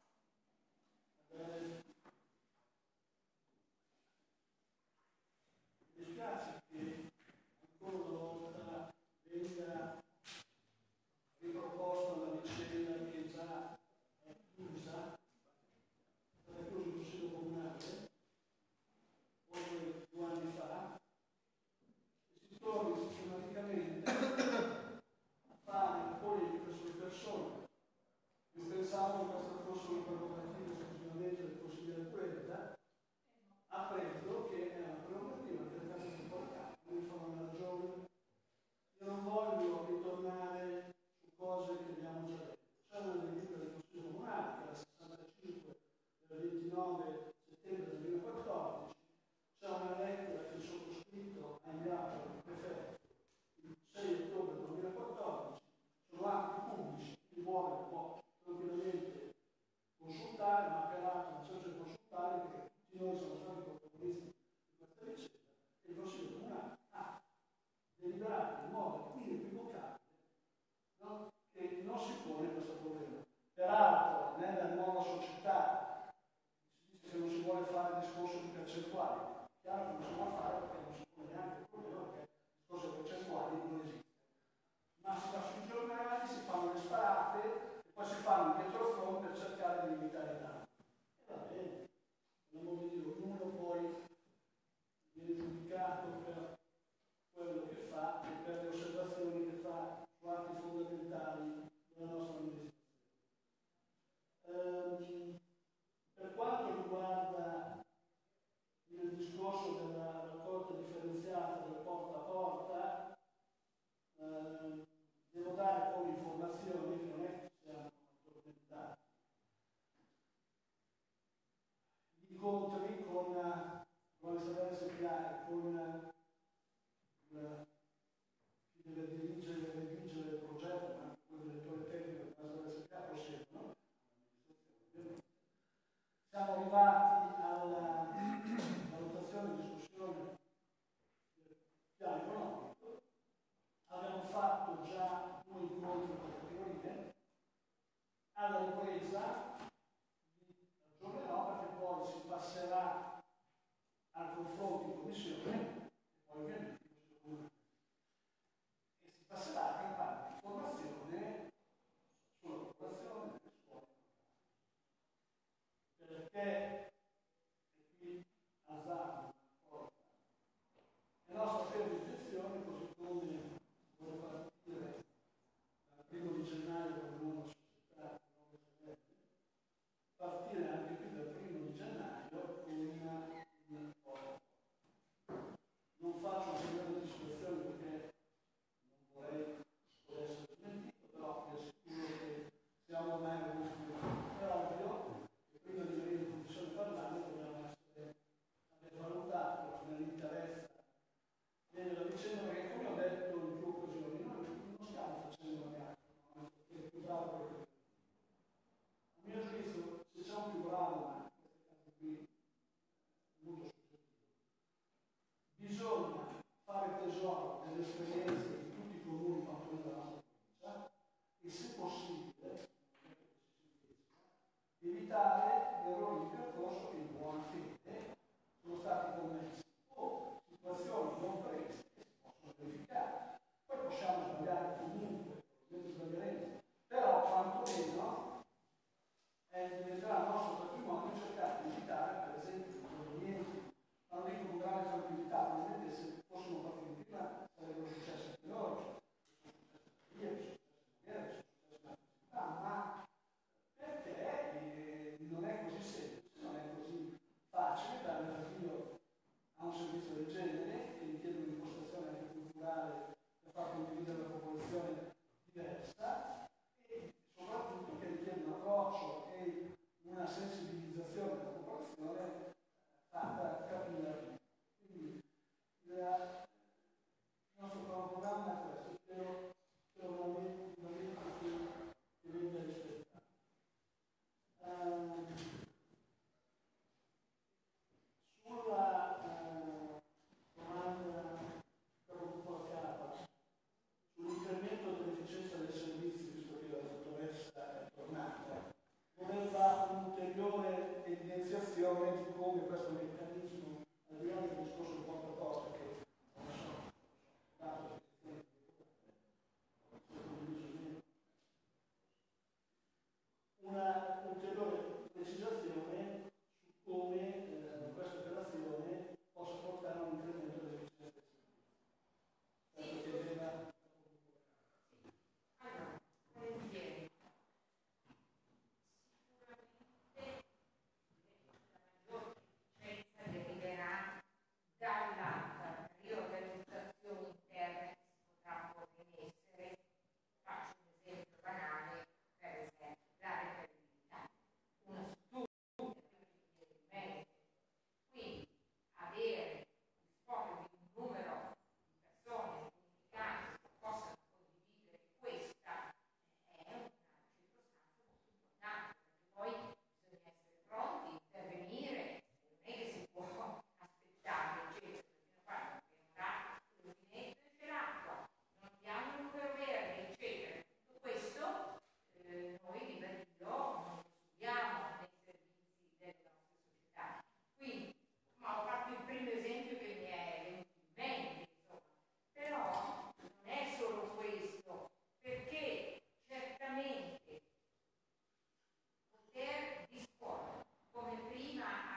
mi dispiace che ancora una volta venga riproposta una vicenda che già è chiusa, stata chiusa il Consiglio Comunale oltre 2 anni fa, e si torni sistematicamente a fare polemica sulle persone. Io pensavo che questa fosse una prerogativa esclusivamente del consigliere Puretta, apprendo che è una prerogativa del caso di Porcano, mi fa una ragione. Io non voglio ritornare su cose che abbiamo già detto. C'è una delibera del Consiglio Comunale, che è la 65 del 29 settembre del 2014, c'è una lettera che il sottoscritto ha inviato al prefetto il 6 ottobre 2014, sono atti pubblici, chi vuole può tranquillamente consultare, ma peraltro non c'è da consultare perché tutti noi siamo stati protagonisti di questa vicenda e il Consiglio Comunale ha deliberato in modo inequivocabile, no? Che non si pone questo problema. Peraltro nella nuova società si dice che non si vuole fare discorso di percentuali, chiaro che non si può fare perché non si pone neanche il problema perché il discorso di percentuali non esiste. Ma si va sui giornali, si fanno le sparate e poi si fanno dietro il front per cercare di limitare i danni. E va bene, non voglio dire, ognuno poi viene giudicato per quello che fa e per le osservazioni che fa su atti fondamentali della nostra amministrazione. Per quanto riguarda il discorso della raccolta differenziata del porta a porta, devo dare poi informazioni che non è che siamo addormentati. Gli incontri con la SPA e con chi deve dirigere e redigere il progetto, ma anche con il direttore tecnico della SPA proseguono. Siamo arrivati alla valutazione e discussione del piano economico. Abbiamo fatto già 2 incontri con le categorie. Alla ripresa aggiornerò perché poi si passerà al confronto in commissione e poi ovviamente e si passerà anche a parte di formazione sulla popolazione delle scuole. Perché, e qui alzate una porta, la nostra ferma di gestione, così come vuole partire dal 1 gennaio con una nuova società, nuove sede, partire anche qui dal 1 gennaio con un po'. Non faccio un livello di situazione perché non vorrei essere smentito, però vi assicuro che siamo ormai all'ultimo. È ovvio che prima di venire in commissione parlare dobbiamo aver valutato nell'interesse della vicenda, perché come ho detto in più occasioni, noi non stiamo facendo una gara, no? Perché è più bravo quello che a mio giudizio, se c'è un più bravo, ma in questi casi qui molto soggettivo, bisogna fare tesoro delle esperienze di tutti i comuni fattori della nostra provincia e, se possibile, evitare gli errori di percorso che in buona fede sono stati commessi o situazioni non prese che si possono verificare. Poi possiamo sbagliare comunque, probabilmente sbaglieremo, però quantomeno diventerà il nostro patrimonio cercare di evitare, per esempio, il proveniente una ulteriore precisazione su come questa operazione possa portare a un incremento dell'efficienza del servizio. Allora, volentieri. Sicuramente la maggior efficienza deriverà dalla riorganizzazione interna che si potrà porre in essere. Faccio un esempio banale, per esempio la reperibilità. Uno studio di mezzi. Quindi avere disporre di un numero di persone unificate che possano condividere questa è una circostanza molto importante, perché poi bisogna essere pronti, intervenire, non è che si può aspettare, eccetera, fino a quando il rubinetto e c'è l'acqua, non abbiamo il numero verde, eccetera. Tutto questo noi viva Dio non lo studiamo nei servizi delle nostre società. Quindi, ma ho fatto il primo esempio che mi è venuto in mente, insomma. Però non è solo questo, perché certamente poter disporre, come prima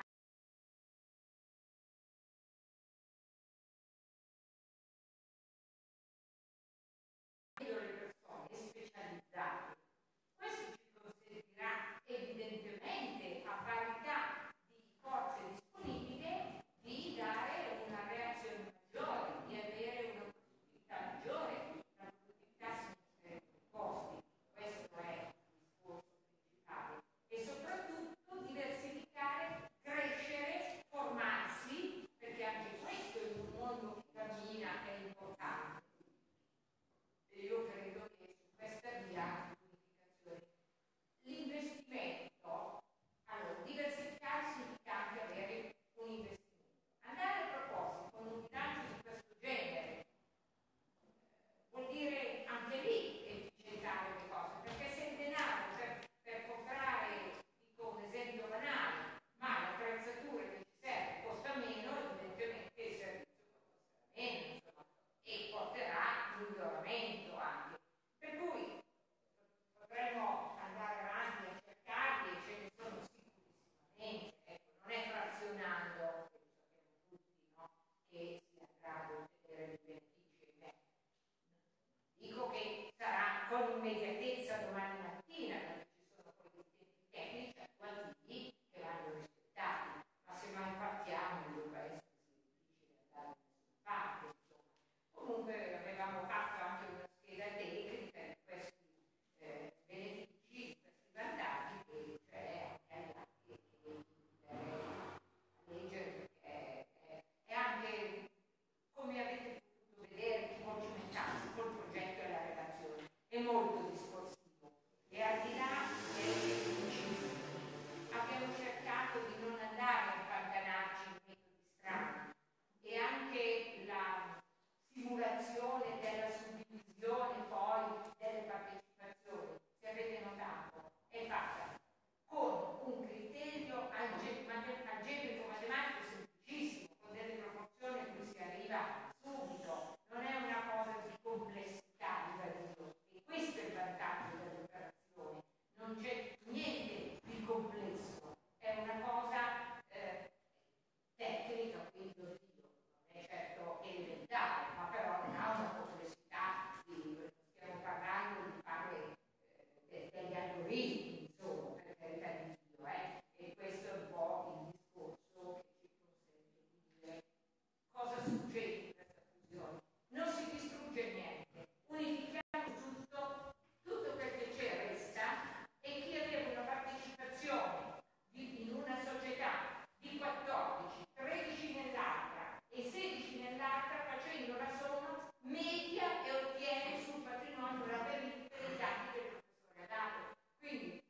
le persone specializzate, questo ci consentirà evidentemente, a parità di forze disponibili, di dare una reazione maggiore, di avere una produttività maggiore. La produttività significa i costi, questo è il discorso principale. E soprattutto diversificare, crescere, formarsi, perché anche questo in un mondo che cammina è importante. E io credo che su questa via l'unificazione, l'investimento, allora diversificare significa anche avere un investimento. Andare a proposito con un bilancio di questo genere vuol dire anche lì efficientare le cose, perché se il denaro per comprare, dico un esempio banale, ma l'attrezzatura che ci serve costa meno, evidentemente il servizio costa meno, insomma, e porterà miglioramento anche. Per cui potremmo andare avanti a cercarli e ce ne sono sicurissimamente, ecco, non è frazionando, lo sappiamo tutti, no? Che si andrà a ottenere dei benefici. Dico che sarà con immediatezza domani mattina, perché ci sono poi dei tempi tecnici attuativi che vanno rispettati, ma se mai partiamo io penso che sia difficile andare da nessuna parte, insomma. Comunque avevamo fatto anche una scheda tecnica di questi benefici, questi vantaggi che c'è anche agli atti che a leggere, perché è anche, come avete potuto vedere, chi vuol cimentarsi col progetto e la relazione è molto discorsivo, e al di là delle tecnicismi abbiamo cercato di non andare a impantanarci in metodi strani, e anche la simulazione della suddivisione poi delle partecipazioni, se avete notato, è fatta con un criterio algebrico matematico semplicissimo, con delle proporzioni a cui si arriva subito, non è una cosa di complessità, ribadito, e questo è il vantaggio dell'operazione, non c'è niente di complesso, è una cosa tecnica, quindi non è certo elementare, ma però non ha una complessità stiamo parlando di fare degli algoritmi, insomma, per carità di Dio, e questo è un po' il discorso che ci consente di dire cosa succede in questa fusione. Non si distrugge niente, unifichiamo tutto quel che ci resta, e chi aveva una partecipazione in una società di 14, 13 nell'altra e 16 nell'altra, facendo la somma media e ottiene sul patrimonio la verifica dei dati che il professore ha dato. Quindi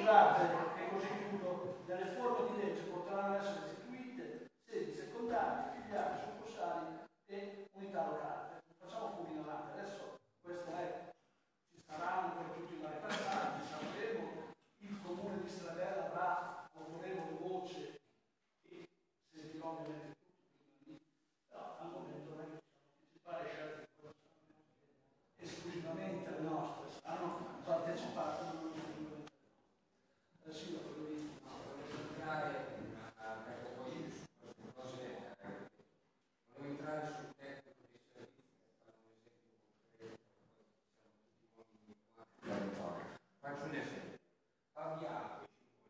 scusate, e così chiudo, nelle forme di legge potranno essere istituite sedi secondarie, filiali, succursali e unità locali. Facciamo un pochino avanti, adesso questo è, ci saranno per tutti i vari passaggi, sapremo, il comune di Stradella avrà autorevole voce e sentirò ovviamente tutti, però al momento non è che ci pare scelte esclusivamente le nostre, hanno partecipato sì, lo volevo entrare, perché poi su queste cose volevo entrare sul tecnico dei servizi, per fare un esempio concreto, faccio un esempio. Abbiamo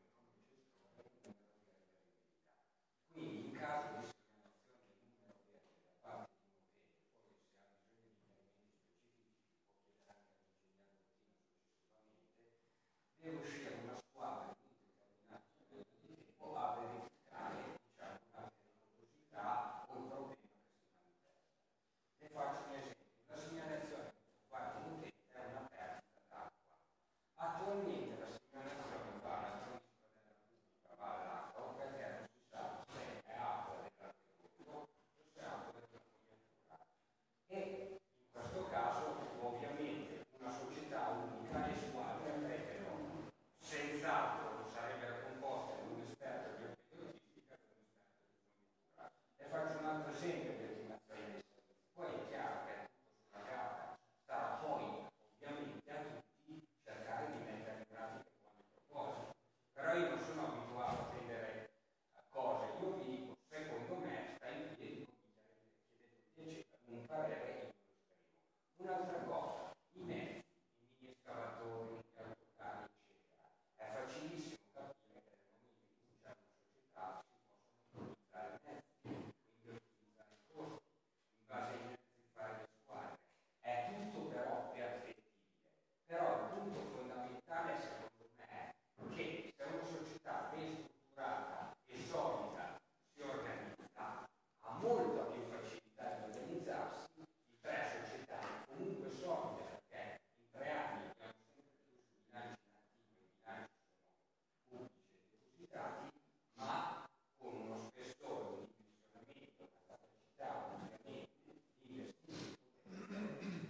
quindi in caso di segnalazione di numero verde da parte di un utente, poi se ha bisogno di chiarimenti specifici può chiedere anche all'ingegner successivamente, deve uscire una squadra in un determinato periodo di tempo a verificare diciamo, una pericolosità o un problema che si manifesta. Le faccio un esempio, la segnalazione da parte di un utente è una perdita d'acqua. Attualmente la segnalazione va alla sinistra della pubblica, va all'acqua perché non si sa se è acqua dell'acquedotto o se è acqua della fognatura. E in questo caso ovviamente una società unica e squadre andrebbero senz'altro sarebbero composte da un esperto di acquedottistica e da un esperto di fognatura. E faccio un altro esempio di attivazione dei servizi. Poi è chiaro che tutto sulla carta sarà poi ovviamente a tutti cercare di mettere in pratica quanto proposto. Però io non sono abituato a chiedere cose, io vi dico, secondo me sta in piedi, chiedete un parere e io lo esprimo. Un'altra cosa, i mezzi, i mini escavatori, i autocarri, eccetera, è facilissimo capire che nel momento in cui c'è una società si possono utilizzare mezzi, quindi ottimizzare i costi, in base ai mezzi fare le squadre. È tutto però perfettibile. Però il punto fondamentale secondo me è che se una società ben strutturata e solida si organizza, ha molta più facilità di organizzarsi di tre società comunque solide, perché in 3 anni abbiamo sempre più sui bilanci inattivi, i bilanci sono pubblici e depositati, ma con uno spessore, un dimensionamento, una capacità ovviamente di investimento.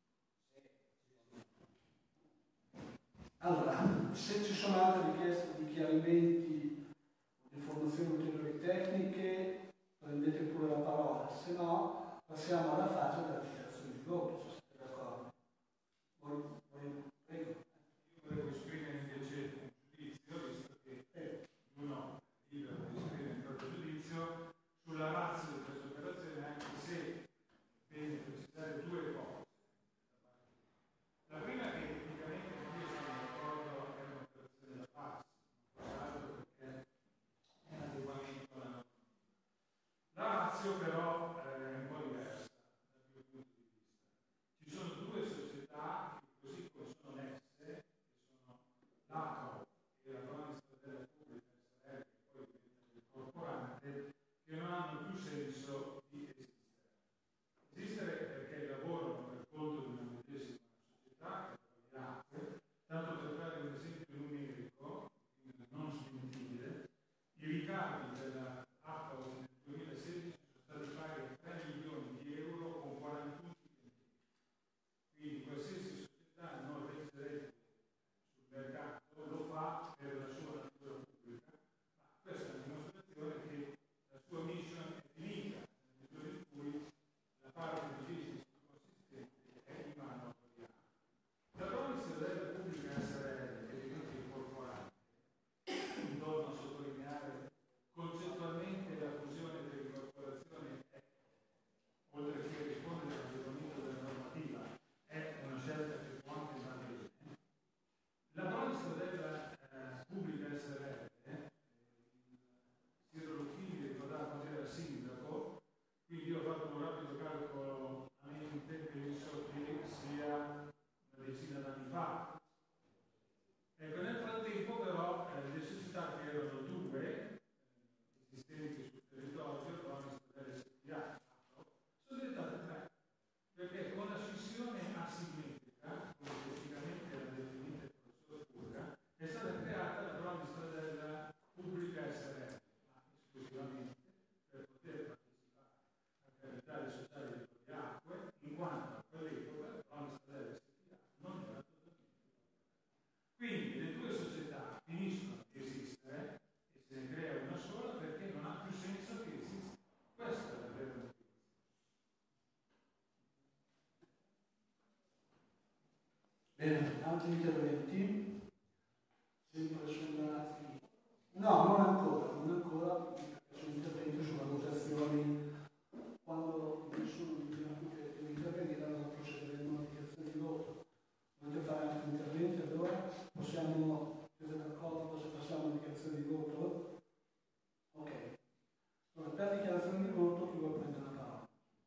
Allora, se ci sono altre richieste di chiarimenti o di informazioni ulteriori tecniche, prendete pure la parola, se no passiamo alla fase della dichiarazione di voto, se siete d'accordo. Prego. Io volevo esprimere invece un giudizio, visto che ognuno è libero di esprimere il proprio giudizio, sulla razza di questa operazione, anche se bene precisare due cose. La prima è che tecnicamente io sono d'accordo che è un'operazione da farsi, non fosse altro perché è un adeguamento alla norma. La razza però è un po' diversa dal mio punto di vista. Altri interventi? Sempre sulla... No, non ancora, perché sono interventi su valutazioni. Quando nessuno di più intervenire, allora procederemo alla dichiarazione di voto. Volete fare altri interventi allora? Siete d'accordo se passiamo alla dichiarazione di voto? Ok. Allora, per dichiarazione di voto chi vuole prendere la parola?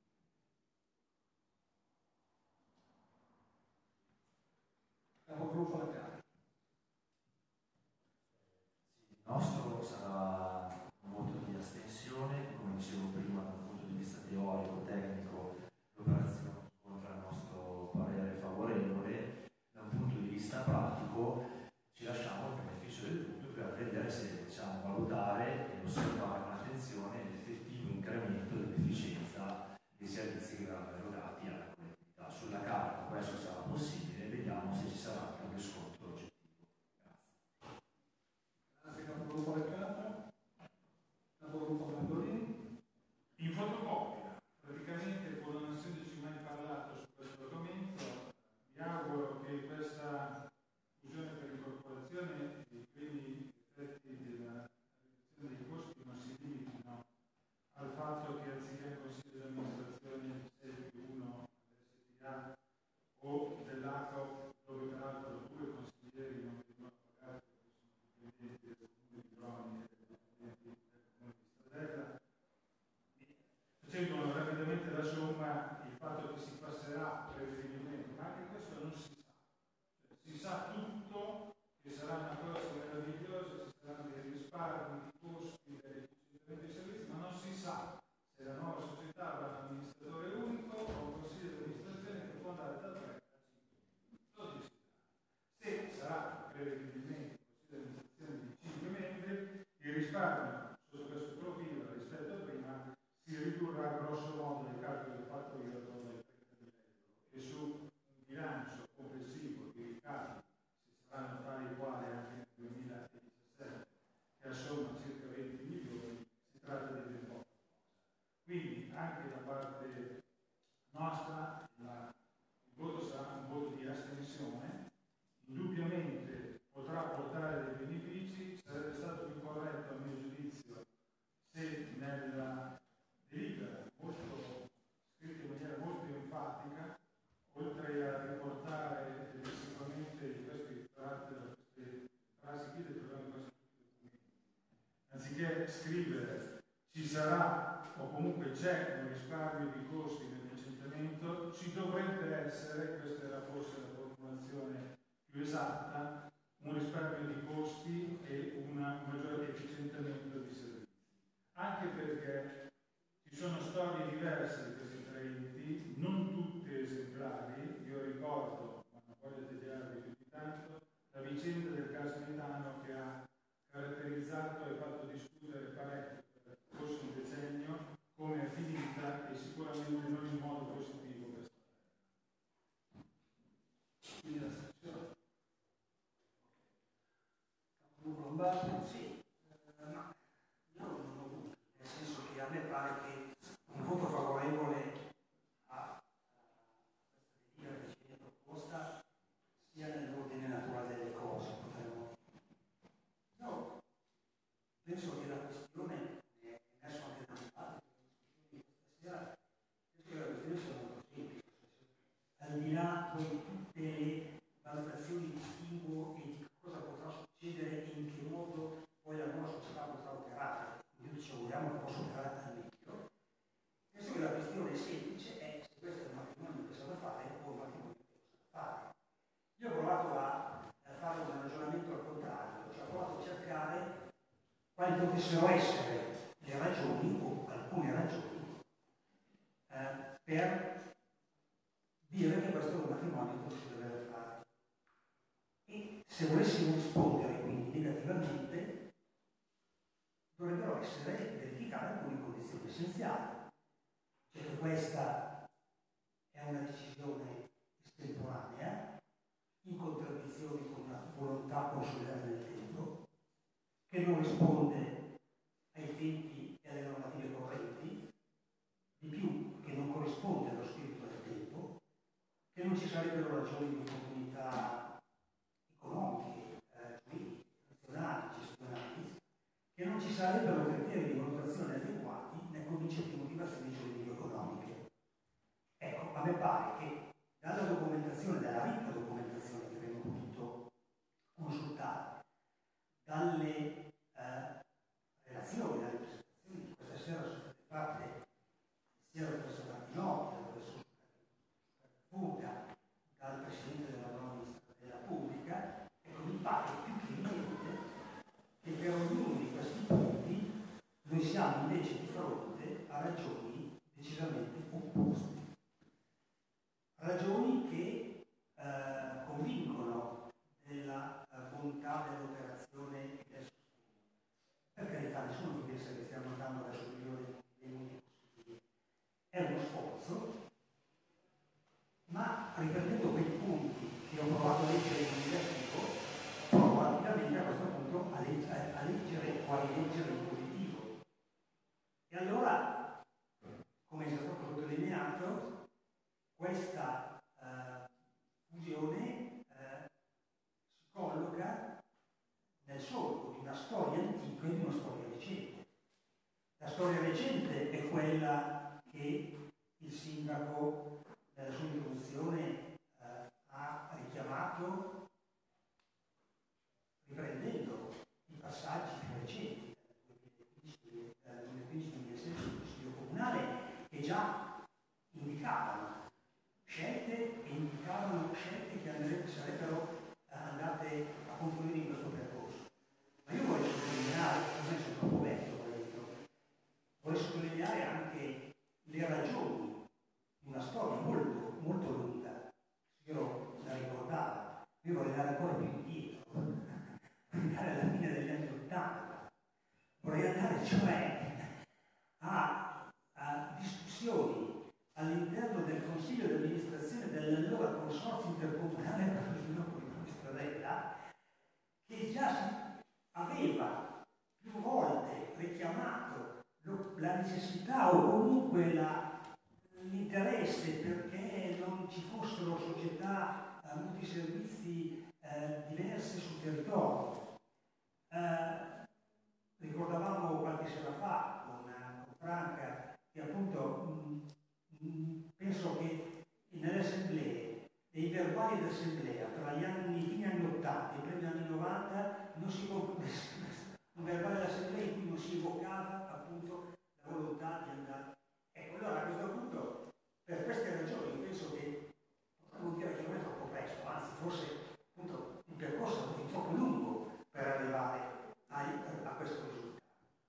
Capogruppo alla Camera. Il nostro sarà un voto di astensione, come dicevo prima, dal punto di vista teorico, tecnico, l'operazione scontra il nostro parere favorevole, da un punto di vista pratico ci lasciamo il beneficio del dubbio per vedere se possiamo valutare e osservare con attenzione l'effettivo incremento dell'efficienza dei servizi che verranno erogati alla collettività. Sulla carta questo sarà possibile, vediamo se ci sarà un riscontro oggettivo. Grazie. Capogruppo alla Camera. Capogruppo Brandolini. In fotocopia, praticamente pur non essendoci mai parlato su questo argomento, mi auguro che questa fusione per incorporazione e quindi gli effetti della riduzione dei costi non si limitino al fatto che anziché il Consiglio di amministrazione 6+1 dell'SPA o dell'ACO, dove peraltro 2 consiglieri non vengono pagati perché sono dipendenti del comune di Roni e dipendenti del comune di Stradella, facendo rapidamente la somma, il fatto che si passerà prevedibilmente, ma anche questo non si sa. Cioè, si sa tutto, che sarà una cosa meravigliosa, ci saranno dei risparmi, di costi, dell'efficientamento dei servizi, ma non si sa se la nuova società avrà un amministratore unico o un consiglio di amministrazione che può andare da 3 a 5. Non si sa. Se sarà prevedibilmente un consiglio di amministrazione di 5 membri, il risparmio sotto questo profilo rispetto a prima si ridurrà grosso modo nei calcoli che ho fatto io attorno ai 30.000 euro e su un bilancio complessivo di ricavi, se saranno tali e quali anche nel 2017, che assomma circa 20 milioni, si tratta di ben poca cosa. Quindi anche da parte nostra il voto sarà un voto di astensione, indubbiamente potrà portare dei benefici, sarebbe stato più corretto a mio giudizio se nella delibera scritta in maniera molto enfatica, oltre a riportare sicuramente queste frasi qui del programma di documenti, anziché scrivere ci sarà o comunque c'è un risparmio di costi nell'incentamento, ci dovrebbe essere, questa era forse la formulazione più esatta, un risparmio di costi e un maggiore efficientamento di servizi. Anche perché ci sono storie diverse di questi tre enti, non tutte esemplari. Io ricordo, ma non voglio tediarvi più di tanto, la vicenda del gas metano che ha caratterizzato e fatto discutere parecchio per forse un decennio, come è finita e sicuramente non in modo positivo questa terra. Quindi la stazione. Capogruppo Lombardi. Sì, ma io non ho dubbi, nel senso che a me pare che un voto favorevole a questa delibera che ci viene proposta sia nell'ordine naturale delle cose. Io penso che la questione è emerso anche da parte di questa sera, penso che la questione sia molto semplice, al di là poi di tutte le valutazioni di singolo e di cosa potrà succedere e in che modo poi la nuova società potrà operare. Quindi ci auguriamo che possa operare al meglio. Penso che la questione semplice è se questo è un matrimonio che sa da fare o un matrimonio che non sa da fare. Io ho provato a fare un ragionamento al contrario, cioè ho provato a cercare quali potessero essere le ragioni o alcune ragioni per dire che questo è un matrimonio che non si deve fare. E se volessimo rispondere quindi negativamente, dovrebbero essere verificate alcune condizioni essenziali. Cioè che questa è una decisione estemporanea, in contraddizione con una volontà consolidata nel tempo, che non risponde ai tempi e alle normative correnti, di più che non corrisponde allo spirito del tempo, che non ci sarebbero ragioni di opportunità non ci sarebbero criteri di valutazione adeguati né convincenti motivazioni giuridico-economiche. Ecco, a me pare che dalla documentazione, dalla ricca documentazione che abbiamo potuto consultare, dalle relazioni, dalle presentazioni di questa sera sono state fatte sia dal professor Martinotti, dal professor Fuga, dal Presidente della nuova Ministra della Pubblica, ecco, mi pare più che evidente che per ognuno di questi punti noi siamo invece di fronte a ragioni decisamente opposte. Ragioni che convincono della bontà dell'operazione e del sostegno. Per carità, nessuno che pensa che stiamo andando verso il migliore dei mondi possibili. È uno sforzo, ma riprendendo quei punti che ho provato a leggere in negativo, provo rapidamente a questo punto a leggere o a rileggere in positivo. E allora, come è già stato sottolineato, questa fusione si colloca nel solco di una storia antica e di una storia recente. La storia recente è quella che il sindaco nella sua introduzione ha richiamato riprendendo i passaggi più recenti dal 2015-2016 del Consiglio Comunale che già indicavano scelte e indicavano scelte che sarebbero andate a confluire in questo percorso. Ma io vorrei sottolineare, non è sono troppo vecchio questo, vorrei sottolineare anche le ragioni di una storia molto, molto lunga. Io la ricordavo, io vorrei andare ancora più indietro, vorrei andare alla fine degli anni '80, vorrei andare cioè a discussioni all'interno del Consiglio di amministrazione dell'allora Consorzio Intercomunale per lo Sviluppo di Pipistrella, che già aveva più volte richiamato la necessità o comunque l'interesse perché non ci fossero società multiservizi diverse sul territorio. Ricordavamo qualche sera fa con Franca che appunto penso che nelle assemblee, nei verbali d'assemblea tra gli fine anni 80 e i primi anni 90 non si un verbale d'assemblea in cui non si evocava appunto la volontà di andare. Ecco, allora a questo punto, per queste ragioni, io penso che potremmo dire che non è troppo presto, anzi forse appunto il percorso è troppo lungo per arrivare a questo risultato.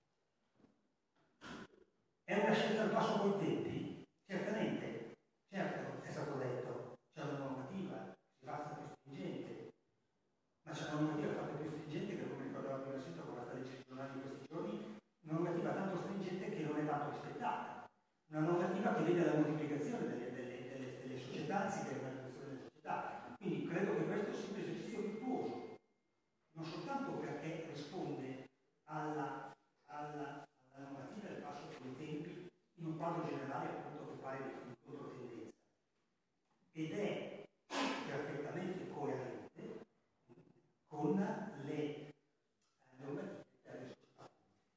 È una scelta al passo coi tempi? Certamente, certo, è stato detto, c'è una normativa, si fa più stringente, ma c'è una normativa fatta più stringente che, come ricordava prima Sito con la legge regionale di questi giorni, una normativa tanto stringente che non è tanto rispettata, una normativa che vede la moltiplicazione delle società anziché la riduzione delle società. Quindi credo che questo sia un esercizio virtuoso, non soltanto perché risponde alla normativa del passo con i tempi in un quadro generale appunto che pare di controtendenza ed è perfettamente coerente con le normative delle società.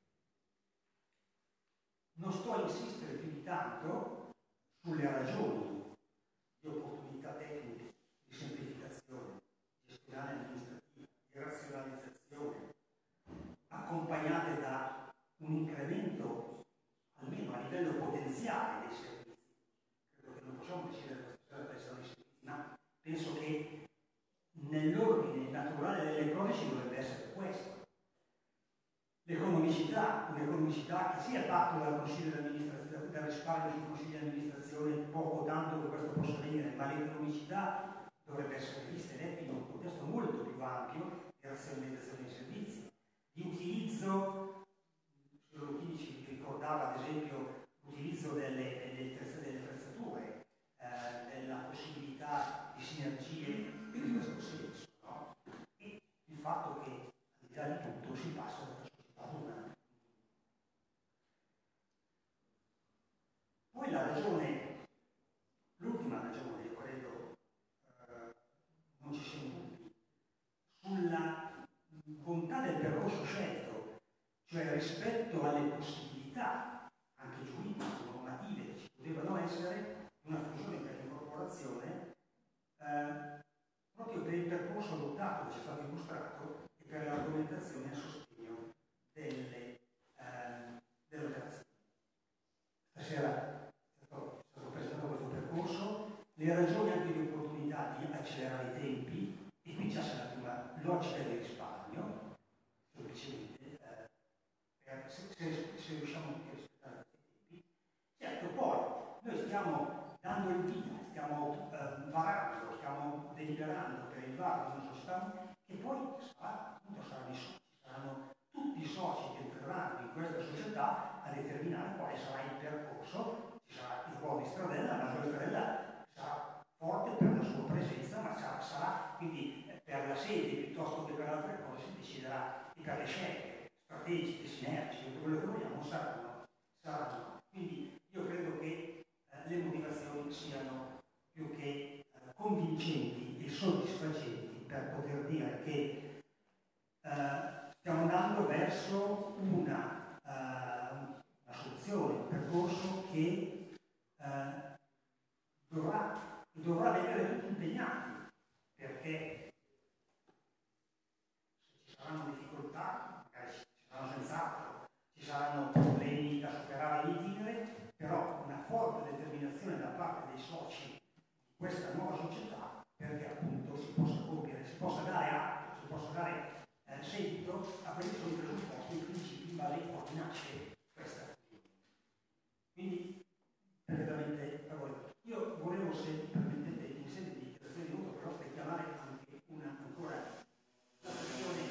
Non sto a insistere più di tanto sulle ragioni di opportunità tecniche, di semplificazione gestionale amministrativa, di razionalizzazione, accompagnate da un incremento almeno a livello potenziale dei servizi. Credo che non possiamo decidere questa sera per essere dei servizi, ma penso che nell'ordine naturale delle cose ci dovrebbe essere questo. L'economicità, un'economicità che sia fatta dal Consiglio di amministrazione, dal risparmio sul Consiglio di amministrazione, poco tanto che questo possa avvenire, ma l'economicità dovrebbe essere vista e letta in un contesto molto più ampio di razionalizzazione dei servizi, di utilizzo, Lucchini ci ricordava ad esempio l'utilizzo delle attrezzature, della possibilità di sinergie in questo senso, no? E il fatto che al di là di tutto si passa da società ad una. Poi la ragione, l'ultima ragione, io credo, non ci siano dubbi, sulla bontà del percorso scelto, cioè rispetto alle possibilità, anche giuridiche, normative, che ci potevano essere, una fusione per l'incorporazione, proprio per il percorso adottato che ci è stato illustrato e per l'argomentazione a sostegno dell'operazione. Stasera è stato presentato questo percorso, le ragioni anche di opportunità di accelerare i tempi, e qui già c'è la prima logica del risparmio, semplicemente se riusciamo tutti a rispettare questi tempi. Certo, poi noi stiamo dando il via, stiamo varando, stiamo deliberando per il varo di una società che poi appunto saranno i soci, saranno tutti i soci che entreranno in questa società a determinare quale sarà il percorso. Ci sarà il ruolo di Stradella, ma la Stradella sarà forte per la sua presenza, ma sarà quindi per la sede piuttosto che per altre cose si deciderà, e per le scelte strategiche, sinergiche, quello che vogliamo saranno. Quindi io credo che le motivazioni siano più che convincenti e soddisfacenti per poter dire che stiamo andando verso una soluzione, un percorso che dovrà vedere tutti impegnati, perché se ci saranno difficoltà, magari ci saranno senz'altro, ci saranno problemi da superare e itinere, però una forte determinazione da parte dei soci di questa nuova società perché appunto si possa compiere, si possa dare atto, si possa dare seguito a quelli che sono i presupposti, i principi in base ai quali nasce questa fusione. Quindi, perfettamente favorevole. Io volevo, se permettete, in sede di dichiarazione di voto, però richiamare anche ancora la questione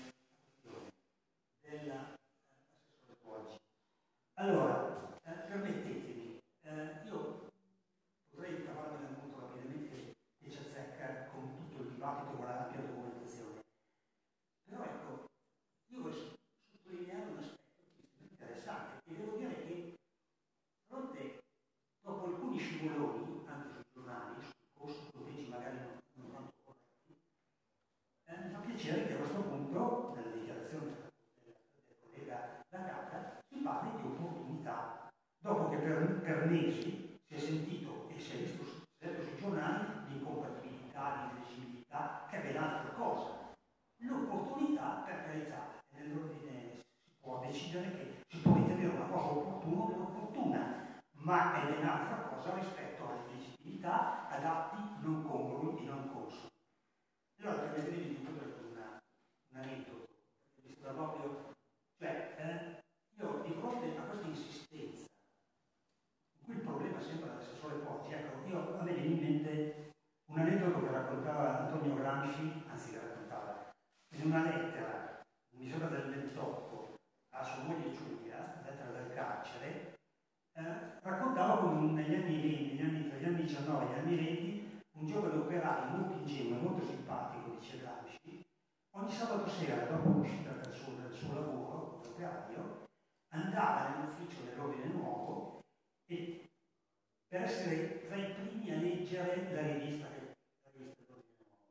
dell'assessore Poggi. Allora, permettetemi, io potrei cavarmela molto rapidamente e ci azzecca con tutto il dibattito, con la ampia documentazione. Però ecco, io voglio sottolineare un aspetto interessante e devo dire che a fronte, dopo alcuni scivoloni, anche sui giornali, sul corso, politici magari non tanto corretti, mi fa piacere che a questo punto, nella dichiarazione del collega Da Capra, si parli di opportunità, dopo che per mesi si è sentito e si è letto sui giornali di incompatibilità, di flessibilità, che è ben altra cosa. L'opportunità, per carità, nell'ordine si può decidere che si può ritenere una cosa opportuna o meno opportuna, ma è ben altra cosa rispetto all'intelligibilità ad atti non congrui e non consoni. Allora permettetemi di chiudere con un aneddoto, perché mi sembra proprio, cioè, io di fronte a questa insistenza, in cui il problema sembra l'assessore Poggi, ecco, a me viene in mente un aneddoto che raccontava Antonio Gramsci, anzi che raccontava, in una lettera, mi sembra del 28, a sua moglie Giulia, lettera del carcere, raccontava come negli anni 20, tra gli anni 19 e gli anni 20, un giovane operaio molto ingenuo e molto simpatico, dice Gramsci, ogni sabato sera, dopo l'uscita del suo lavoro, l'operaio, andava nell'ufficio dell'Ordine Nuovo e per essere tra i primi a leggere la rivista dell'Ordine Nuovo.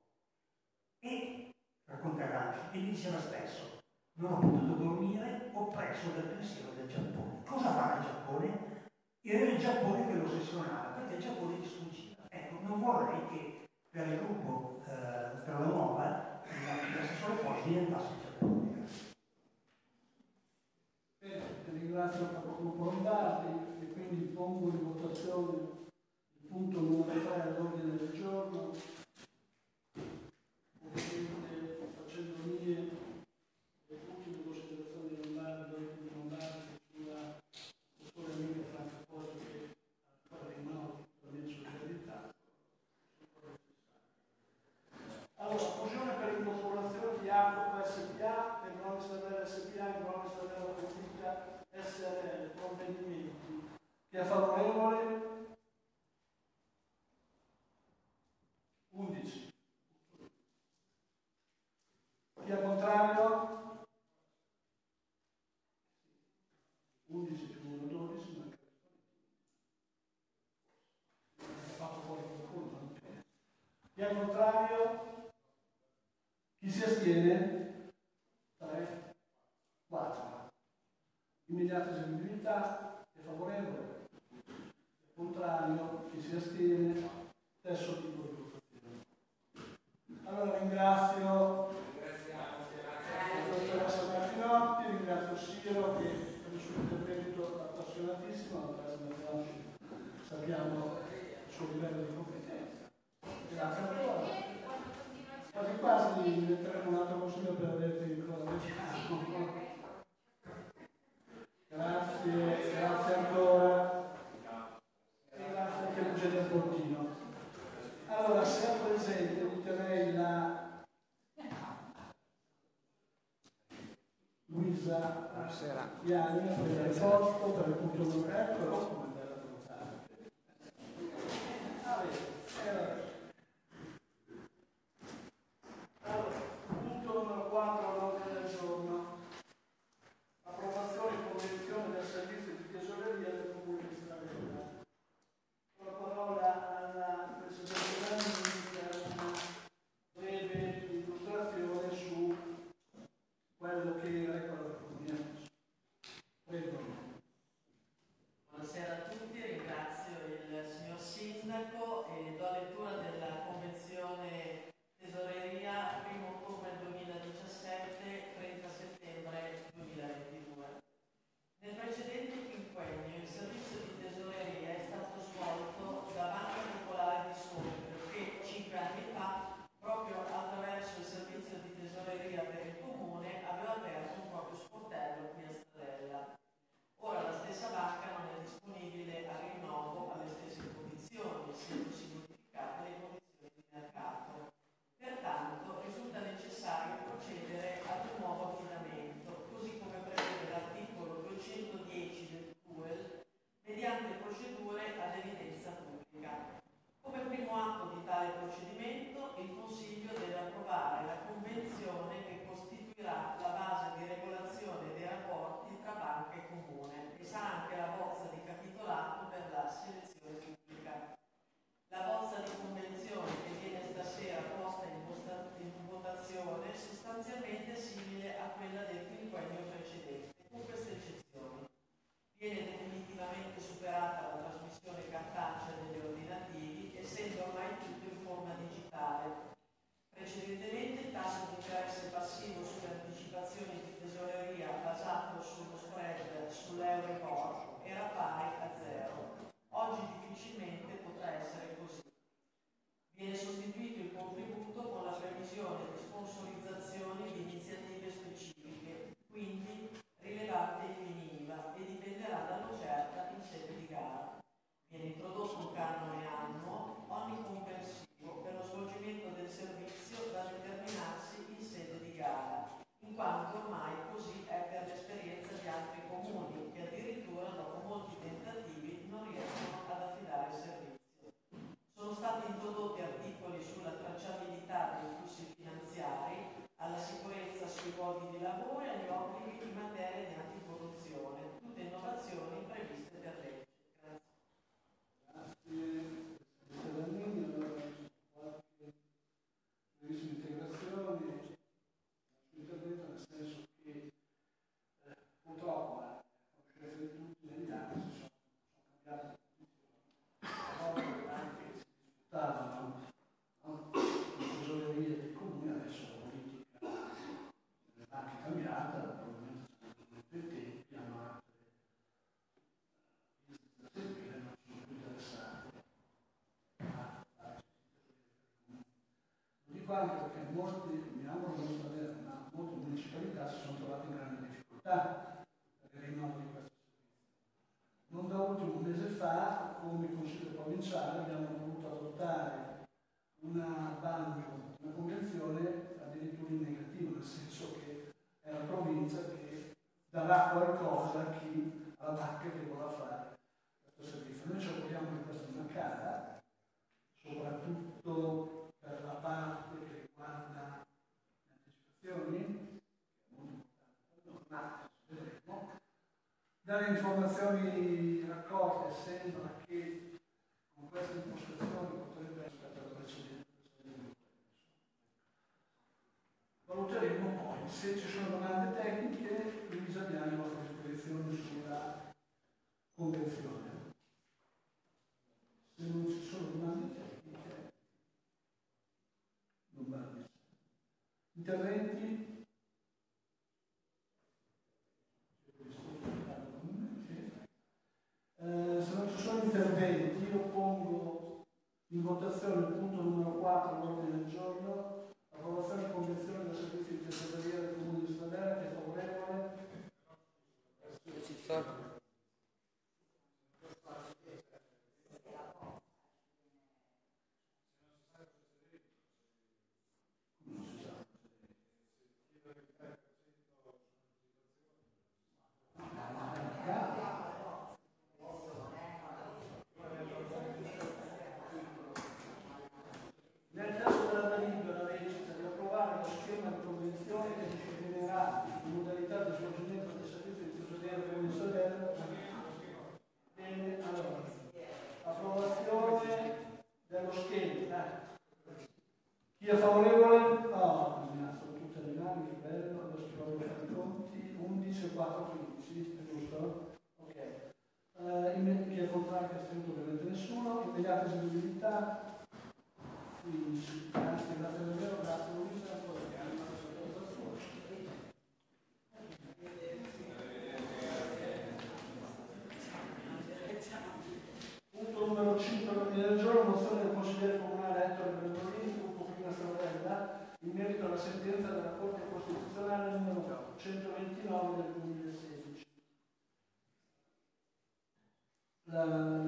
E, racconta Gramsci, e mi diceva spesso, non ho potuto dormire, oppresso dal pensiero del Giappone. Cosa fa il Giappone? Era il Giappone che lo ossessionava, perché il Giappone gli sfuggiva. Ecco, non vorrei che per il gruppo Strada l'assessore Poggi diventasse il Giappone. Bene, ti ringrazio per la volontà e quindi pongo in votazione il punto numero 3 all'ordine del giorno, ovviamente facendo mie le ultime considerazioni di Lombardi sulla sua amica Franca Poggi che ha fatto in mano la mia solidarietà. Allora, fusione per incorporazione di Arco SPA e Broni Stradella SPA e Broni Stradella Logistica SRL, provvedimenti. Chi è favorevole? 11. Chi è contrario? 11 più 1, 12, manca fatto fuori qualcuno, non penso. Chi è contrario? Chi si astiene? 3, 4. immediata eseguibilità è favorevole, al contrario, chi si astiene, stesso tipo di votazione. Allora ringrazio la dottoressa Martinotti, ringrazio Siro che per il suo intervento appassionatissimo, la presentazione sappiamo il suo livello di competenza. Grazie ancora. Quasi quasi metteremo un altro consiglio per averti in cosa. Grazie ancora. E grazie anche a Lucia del Portino. Allora, se è presente, vi terrei la Luisa Iani a prendere posto per il punto numero, eccolo, come bella portata. Allora, punto numero 4 all'ordine del giorno. Approvazione e convenzione del servizio di tesoreria del Comune di Stravella. Con la parola alla Presidente Dani per una breve illustrazione su quello che reca la comunione. Prego. Buonasera a tutti, ringrazio il signor Sindaco e do lettura della Convenzione Tesoreria 1 ottobre 2017, 30 settembre 2022. Nel precedente quinquennio il servizio di tesoreria è stato svolto da Banca Popolare di Sondrio che 5 anni fa, proprio attraverso il servizio di tesoreria per il Comune, aveva aperto un proprio sportello qui a Stradella. Ora la stessa banca non è disponibile al rinnovo alle stesse condizioni, essendosi modificate le condizioni di mercato. Pertanto risulta necessario procedere ad un nuovo affidamento, così come prevede l'articolo 210 del TUEL, mediante procedure ad evidenza pubblica. Come primo atto di tale procedimento, il Consiglio deve approvare la convenzione che costituirà la base di regolazione dei rapporti tra banca e Comune e sarà anche la bozza di capitolato per la selezione pubblica. La bozza di convenzione che viene stasera posta in votazione è sostanzialmente simile a quella del quinquennio precedente, con queste eccezioni. Viene definitivamente superata la trasmissione cartacea degli ordinativi, essendo ormai tutto in forma digitale. Precedentemente il tasso di interesse passivo sulle anticipazioni di tesoreria basato sullo spread sull'Euribor era pari a 0. Oggi difficilmente potrà essere così. Viene sostituito il contributo con la previsione di sponsorizzazioni di iniziative specifiche, quindi rilevate ai fini IVA, e dipenderà dall'offerta in sede di gara. Viene introdotto un canone annuo onnicomprensivo per lo svolgimento del servizio da determinarsi in sede di gara, in quanto ormai così è per l'esperienza di altri comuni che addirittura dopo molti tentativi non riescono ad affidare il servizio. Sono stati introdotti articoli sulla tracciabilità dei flussi finanziari, alla sicurezza sui luoghi di lavoro e agli obblighi in materia di anticorruzione, tutte innovazioni previste per legge. Grazie. Brevissima integrazione sul intervento, nel senso che purtroppo a conoscenza di tutti negli anni sono cambiate le condizioni. A volte anche si disputavano le tesorerie del comune, adesso la politica è anche cambiata, probabilmente sono venuti i tempi, hanno altre business da seguire, non sono più interessati a farci. Lo dico anche perché molti, mi auguro non sapere, ma molte municipalità si sono trovate in grande difficoltà per il rinnovo di questo servizio. Non da ultimo un mese fa, come Consiglio provinciale, abbiamo dovuto adottare una convenzione addirittura in negativo, nel senso che è la provincia che darà qualcosa a chi, alla banca che vorrà fare questo servizio. Noi ci auguriamo che questo non accada, soprattutto per la parte che riguarda le anticipazioni, molto importante, vedremo. Dalle informazioni raccolte sembra che con queste impostazioni potrebbe essere la precedente. Valuteremo poi. Se ci sono domande tecniche, Luisa abbiamo a vostra disposizione su In votazione il punto numero 4 all'ordine del giorno, approvazione e convenzione del servizio di tesoreria del Comune di Stradella, che è favorevole. Nel caso della delibera recita di approvare lo schema di convenzione che disciplinerà le modalità di svolgimento del servizio di tesoreria del Comune di Stradella. Bene, allora, approvazione dello schema. Chi è favorevole? Sono tutte dinamiche, bello, adesso provo a fare i conti. 11, 4, 15, giusto? Ok. Chi è contrario, che ha astenuto, ovviamente nessuno. Immediata eseguibilità. 15. Grazie davvero, grazie Luisa. Punto numero 5 all'ordine del giorno, mozione del consigliere comunale Ettore Brandolini, gruppo Prima Stradella, in merito alla sentenza della Corte Costituzionale numero 129 del 2016. La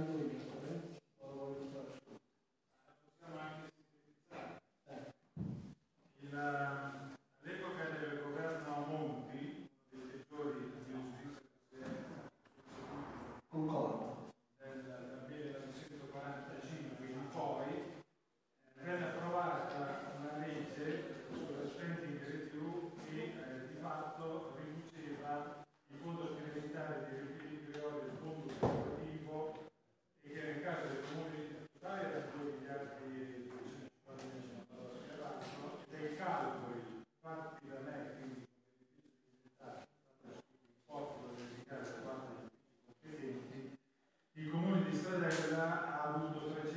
all'epoca del governo Monti, uno dei peggiori concordo. Dal 1945 in poi, venne approvata una legge sulla spending review che di fatto riduceva il fondo sperimentale di riequilibrio del fondo speculativo e che nel caso del comune di Totale era 2 miliardi e 250 milioni di euro, dei calcoli fatti da me, quindi il comune di Stradella ha avuto 390.173,73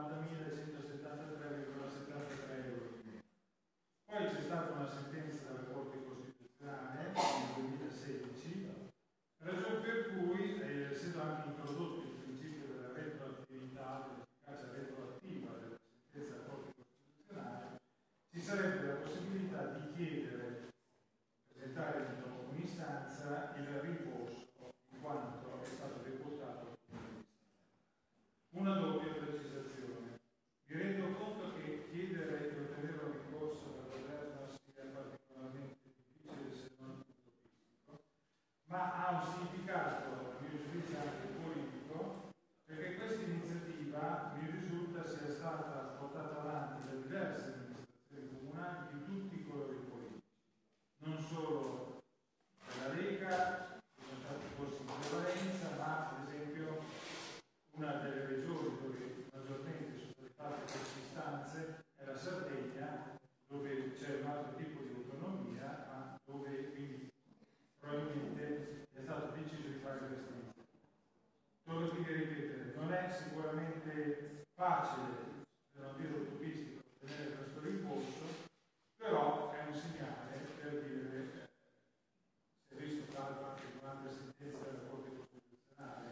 euro di meno. Poi c'è stata una sentenza della Corte Costituzionale nel 2016, ragione per cui, essendo anche introdotto il principio della retroattività, dell'efficacia retroattiva della sentenza della Corte Costituzionale, ci sarebbe la possibilità di chiedere, presentare diciamo, un'istanza, il rimborso in quanto è stato deputato. Una doppia precisazione. Mi rendo conto che chiedere e ottenere un rimborso dal governo sia particolarmente difficile se non utopistico, ma ha un significato, a mio giudizio, anche politico, perché questa iniziativa mi risulta sia stata portata avanti da diverse amministrazioni comunali di tutti i colori politici, non solo della Lega, che sono stati forse in prevalenza, ma ad esempio una delle regioni dove maggiormente sono state fatte queste istanze è la Sardegna, dove c'è un altro tipo di autonomia, ma dove quindi probabilmente è stato deciso di fare questa iniziativa. Torno quindi a ripetere, non è sicuramente facile, per non dire utopistico, ottenere questo rimborso, però è un segnale per dire, si è visto tanto anche in un'altra sentenza della Corte Costituzionale,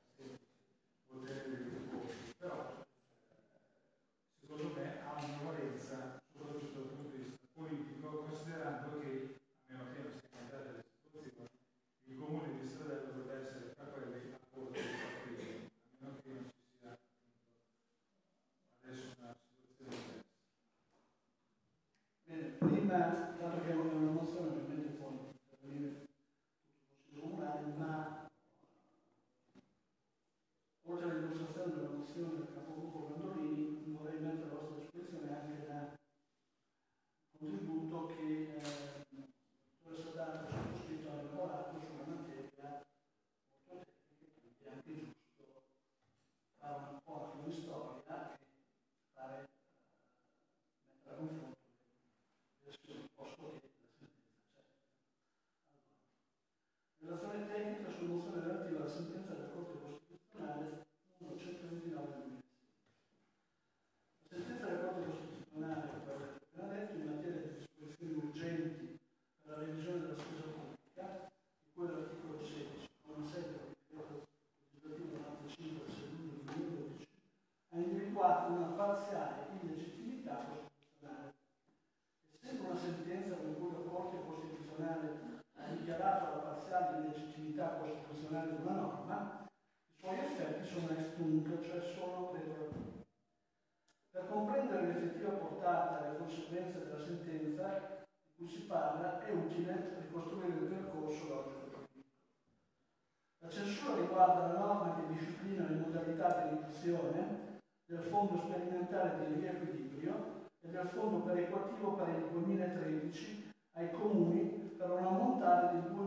però secondo me ha una valenza soprattutto dal punto di vista politico, considerando che, a meno che non sia cambiata la situazione, il comune di Stradella dovrebbe essere tra quelli a porto di partire, a meno che non ci sia adesso una situazione diversa. Bene, prima, dato che è una mozione, ovviamente può intervenire tutto il Consiglio Comunale, ma oltre all'illustrazione della mozione del capogruppo Brandolini, vorrei mettere a vostra disposizione anche il contributo che il dottor Sadato sottoscritto ha lavorato su una materia molto tecnica, quindi è anche giusto fare un po' di storia e mettere a confronto le versioni post-che della sentenza. Relazione tecnica sulla mozione relativa alla sentenza della Corte Costituzionale numero 129 del 2016. La sentenza della Corte Costituzionale, come avete appena detto, in materia di disposizioni urgenti per la revisione della spesa pubblica, di cui l'articolo 16, comma 7 del decreto legislativo 95 del 2 luglio 2012, ha individuato una teatro alla parziale illegittimità costituzionale di una norma, i suoi effetti sono ex tunc, cioè sono retroattivi. Per comprendere l'effettiva portata e le conseguenze della sentenza di cui si parla è utile ricostruire il percorso logico. La censura riguarda la norma che disciplina le modalità di riduzione del fondo sperimentale di riequilibrio e del fondo perequativo per il 2013 ai comuni per un ammontare di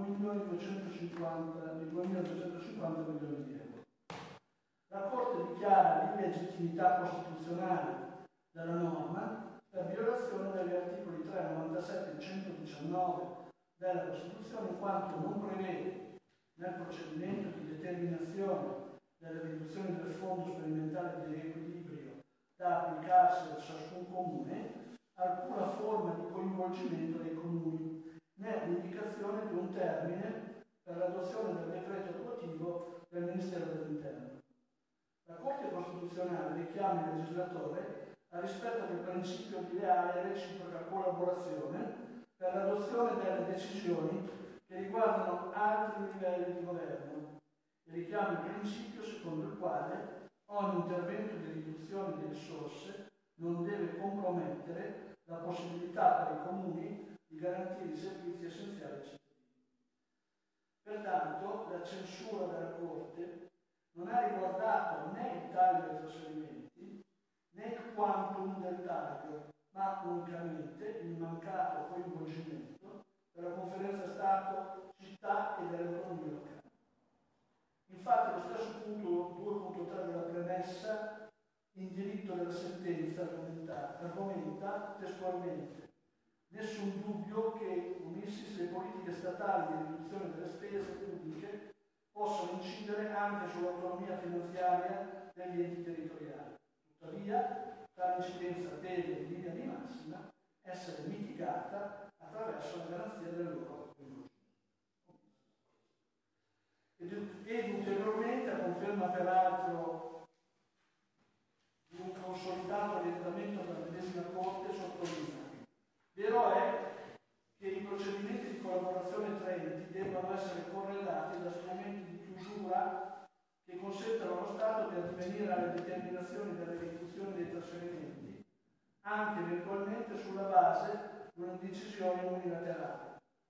2.250 milioni di euro. La Corte dichiara l'illegittimità costituzionale della norma per violazione degli articoli 397 e 119 della Costituzione, in quanto non prevede nel procedimento di determinazione delle riduzioni del fondo sperimentale di riequilibrio da applicarsi a ciascun comune alcuna forma di coinvolgimento dei comuni, né l'indicazione di un termine per l'adozione del decreto attuativo del Ministero dell'Interno. La Corte Costituzionale richiama il legislatore al rispetto del principio di leale e reciproca collaborazione per l'adozione delle decisioni che riguardano altri livelli di governo e richiama il principio secondo il quale ogni intervento di riduzione di risorse non deve compromettere la possibilità per i comuni di garantire i servizi essenziali ai cittadini. Pertanto, la censura della Corte non ha riguardato né il taglio dei trasferimenti né il quantum del taglio, ma unicamente il mancato coinvolgimento della Conferenza Stato, città e delle autonomie locali. Infatti lo stesso punto 2.3 della premessa in diritto della sentenza argomenta testualmente: nessun dubbio che, unissis le politiche statali di riduzione delle spese pubbliche, possono incidere anche sull'autonomia finanziaria degli enti territoriali. Tuttavia, tale incidenza deve, in linea di massima, essere mitigata attraverso la garanzia del loro coinvolgimento. Ed ulteriormente, a conferma peraltro di un consolidato orientamento della medesima Corte, sottolinea: vero è che i procedimenti di collaborazione tra enti debbano essere corredati da strumenti di chiusura che consentano allo Stato di addivenire alle determinazioni delle riduzioni dei trasferimenti, anche eventualmente sulla base di una decisione unilaterale.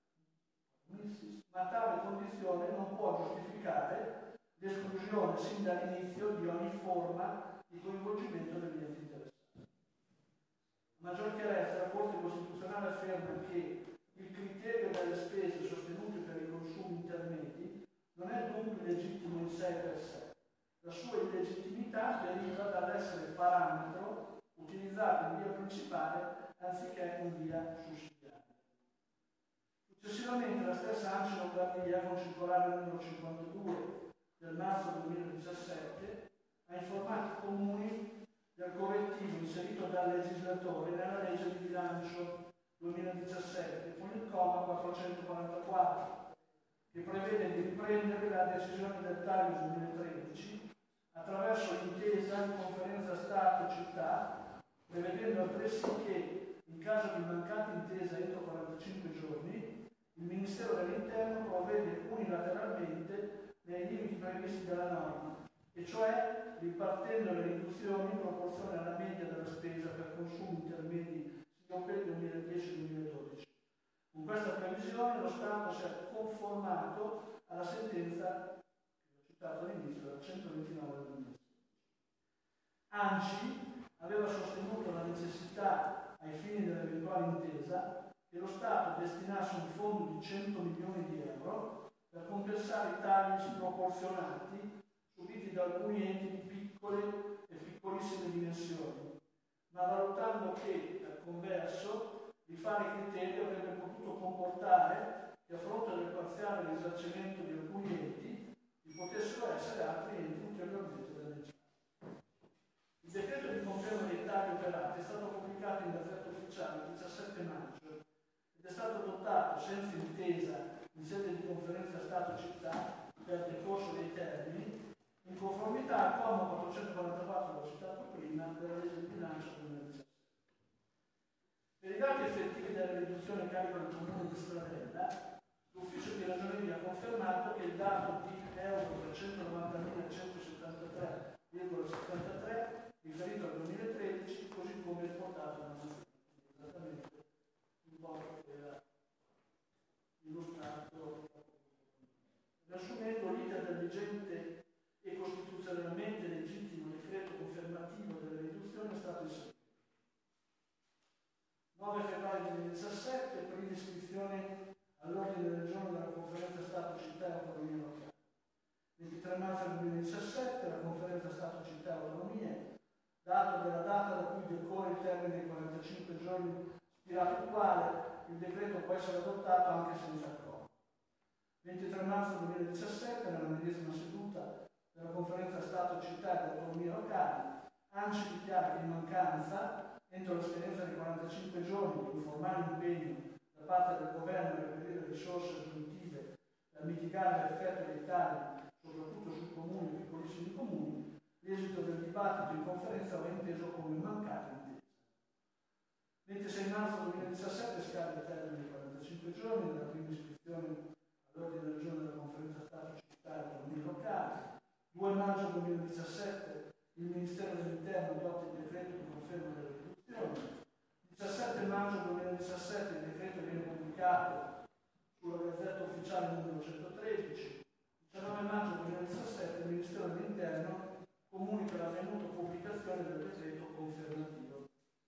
Ma tale condizione non può giustificare l'esclusione sin dall'inizio di ogni forma di coinvolgimento degli enti interessati. A maggior chiarezza, la Corte Costituzionale afferma che il criterio delle spese sostenute per i consumi intermedi non è dunque legittimo in sé per sé. La sua illegittimità deriva dall'essere parametro utilizzato in via principale anziché in via sussidiaria. Successivamente la stessa ANCI Lombardia, con circolare numero 52 del marzo 2017, ha informato i comuni del correttivo inserito dal legislatore nella legge di bilancio 2017 con il comma 444, che prevede di riprendere la decisione del taglio 2013 attraverso l'intesa di Conferenza Stato-Città, prevedendo altresì che, in caso di mancata intesa entro 45 giorni, il Ministero dell'Interno provvede unilateralmente nei limiti previsti dalla norma, e cioè ripartendo le riduzioni in proporzione alla media della spesa per consumi intermedi SIOP 2010-2012. Con questa previsione lo Stato si è conformato alla sentenza che ho citato all'inizio, della 129 del 2016. ANCI aveva sostenuto la necessità, ai fini dell'eventuale intesa, che lo Stato destinasse un fondo di 100 milioni di euro per compensare i tagli sproporzionati subiti da alcuni enti di piccole e piccolissime dimensioni, ma valutando che, per converso, di fare criterio avrebbe potuto comportare che, a fronte del parziale risarcimento di alcuni enti, vi potessero essere altri enti ulteriormente danneggiati. Il decreto di conferma dei tagli operati è stato pubblicato in Gazzetta Ufficiale il 17 maggio ed è stato adottato senza intesa in sede di Conferenza Stato-Città per decorso dei termini, in conformità al comma 444, l'ho citato prima, della legge di bilancio 2017. Per i dati effettivi della riduzione carico del comune di Stradella, L'ufficio di ragioneria ha confermato che il dato di euro 390.173,73 riferito al 2013, così come riportato nella mozione, esattamente il voto che era illustrato. Riassumendo, l'iter del vigente e costituzionalmente legittimo decreto confermativo delle riduzioni è stato il seguente. 9 febbraio 2017, prima iscrizione all'ordine del giorno della conferenza Stato-Città e Autonomie Locali. 23 marzo 2017, la conferenza Stato-Città e Autonomie, dato della data da cui decorre il termine di 45 giorni ispirato il quale il decreto può essere adottato anche senza accordo. 23 marzo 2017, nella medesima seduta della conferenza Stato-Città e Autonomie Locali, ANCI dichiara che in mancanza, entro la scadenza di 45 giorni, di un formale impegno da parte del governo a reperire risorse aggiuntive per mitigare l'effetto dei tagli, soprattutto sui comuni e piccolissimi comuni, l'esito del dibattito in conferenza va inteso come mancata intesa. 26 marzo 2017 scade il termine di 45 giorni della prima iscrizione all'ordine del giorno della conferenza Stato-Città e Autonomie Locali. 2 maggio 2017 il Ministero dell'Interno adotta il decreto di conferma delle riduzioni. 17 maggio 2017 il decreto viene pubblicato sulla Gazzetta Ufficiale numero 113. 19 maggio 2017 il Ministero dell'Interno comunica l'avvenuta pubblicazione del decreto confermativo.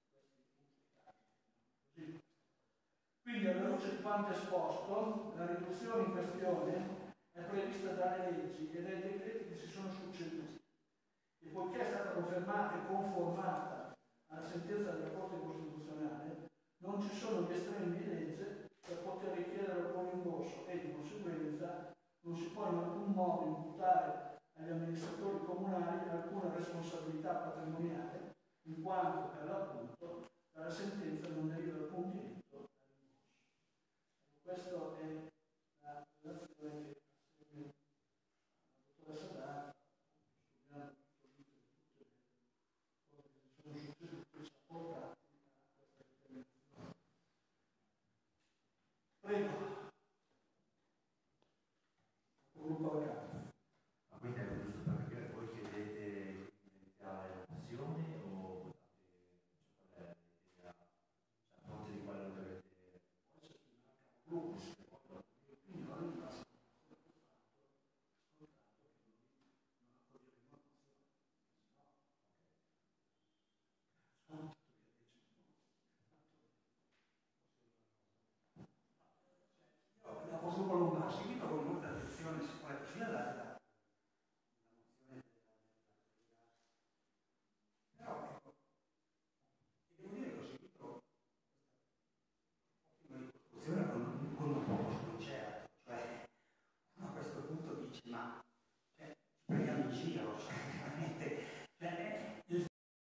Quindi, alla luce di quanto esposto, la riduzione in questione è prevista dalle leggi e dai decreti che si sono succeduti. E poiché è stata confermata e conformata alla sentenza della Corte Costituzionale, non ci sono gli estremi di legge per poter richiedere il rimborso e di conseguenza non si può in alcun modo imputare agli amministratori comunali alcuna responsabilità patrimoniale, in quanto per l'appunto dalla sentenza non deriva alcun diritto al rimborso. Questa è la relazione che assieme alla dottoressa D'Arco, studiando tutte le cose che si sono succedute, ci ha portati a questa determinazione. Prego. Ma quindi è giusto per capire, voi chiedete iniziale opzione o votate, cioè a fronte di quello che avete la posso prolungare, ho seguito con molta attenzione sia la mozione però ecco, devo dire che ho seguito questa ricostruzione con un po' sconcerto, cioè uno a questo punto dice ma ci prendiamo in giro, cioè veramente il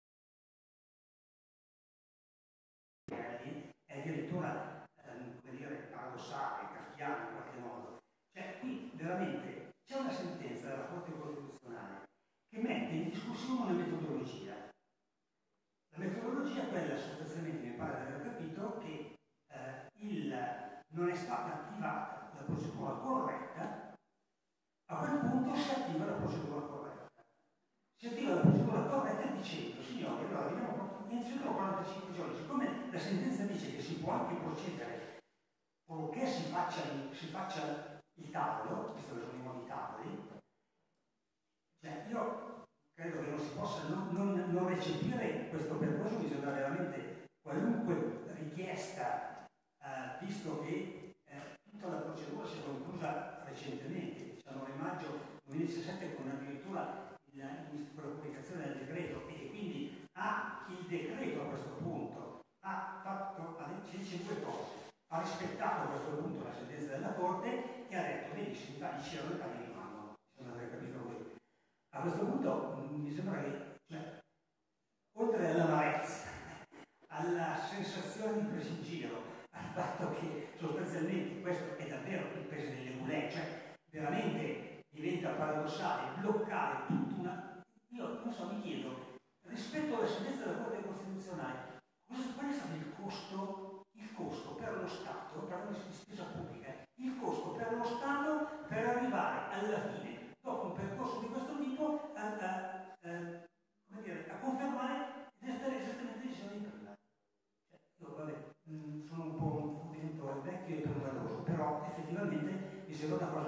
è addirittura come dire paradossale, kafkiano in qualche modo. Cioè qui veramente c'è una sentenza della Corte Costituzionale che mette in discussione una metodologia. La metodologia è quella sostanzialmente, mi pare di aver capito, che non è stata attivata la procedura corretta, a quel punto si attiva la procedura corretta. Si attiva la procedura corretta dicendo, signori, allora vediamo iniziamo a 45 giorni, siccome la sentenza dice che si può anche procedere purché si faccia il tavolo, visto che sono i modi tavoli, cioè io credo che non si possa non recepire questo percorso, bisogna veramente qualunque richiesta, visto che tutta la procedura si è conclusa recentemente, il 19 maggio 2017 con addirittura la pubblicazione del decreto e quindi il decreto a questo punto ci dice due cose. Ha rispettato a questo punto la sentenza della Corte e ha detto benissimo, i tagli c'erano, i tagli rimangono. Sembra aver capito voi. A questo punto mi sembra che, cioè, oltre all'amarezza, alla sensazione di presa in giro, al fatto che sostanzialmente questo è davvero il peso delle mulè, cioè veramente diventa paradossale, bloccare tutta una... Io non so, mi chiedo, rispetto alla sentenza della Corte Costituzionale, qual è stato il costo per lo Stato, parliamo di spesa pubblica, il costo per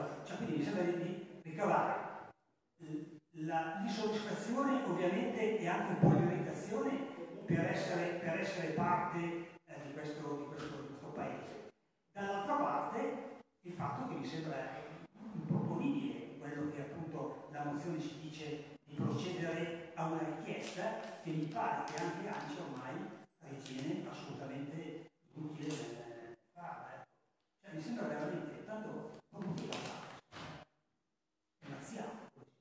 cioè, quindi mi sembra di ricavare l'insoddisfazione ovviamente e anche un po' l'irritazione per essere parte di questo paese. Dall'altra parte il fatto che mi sembra improponibile quello che appunto la mozione ci dice di procedere a una richiesta che mi pare che anche ANCI ormai ritiene assolutamente inutile nel farla. Cioè mi sembra veramente, tanto non poteva fare. È marziale.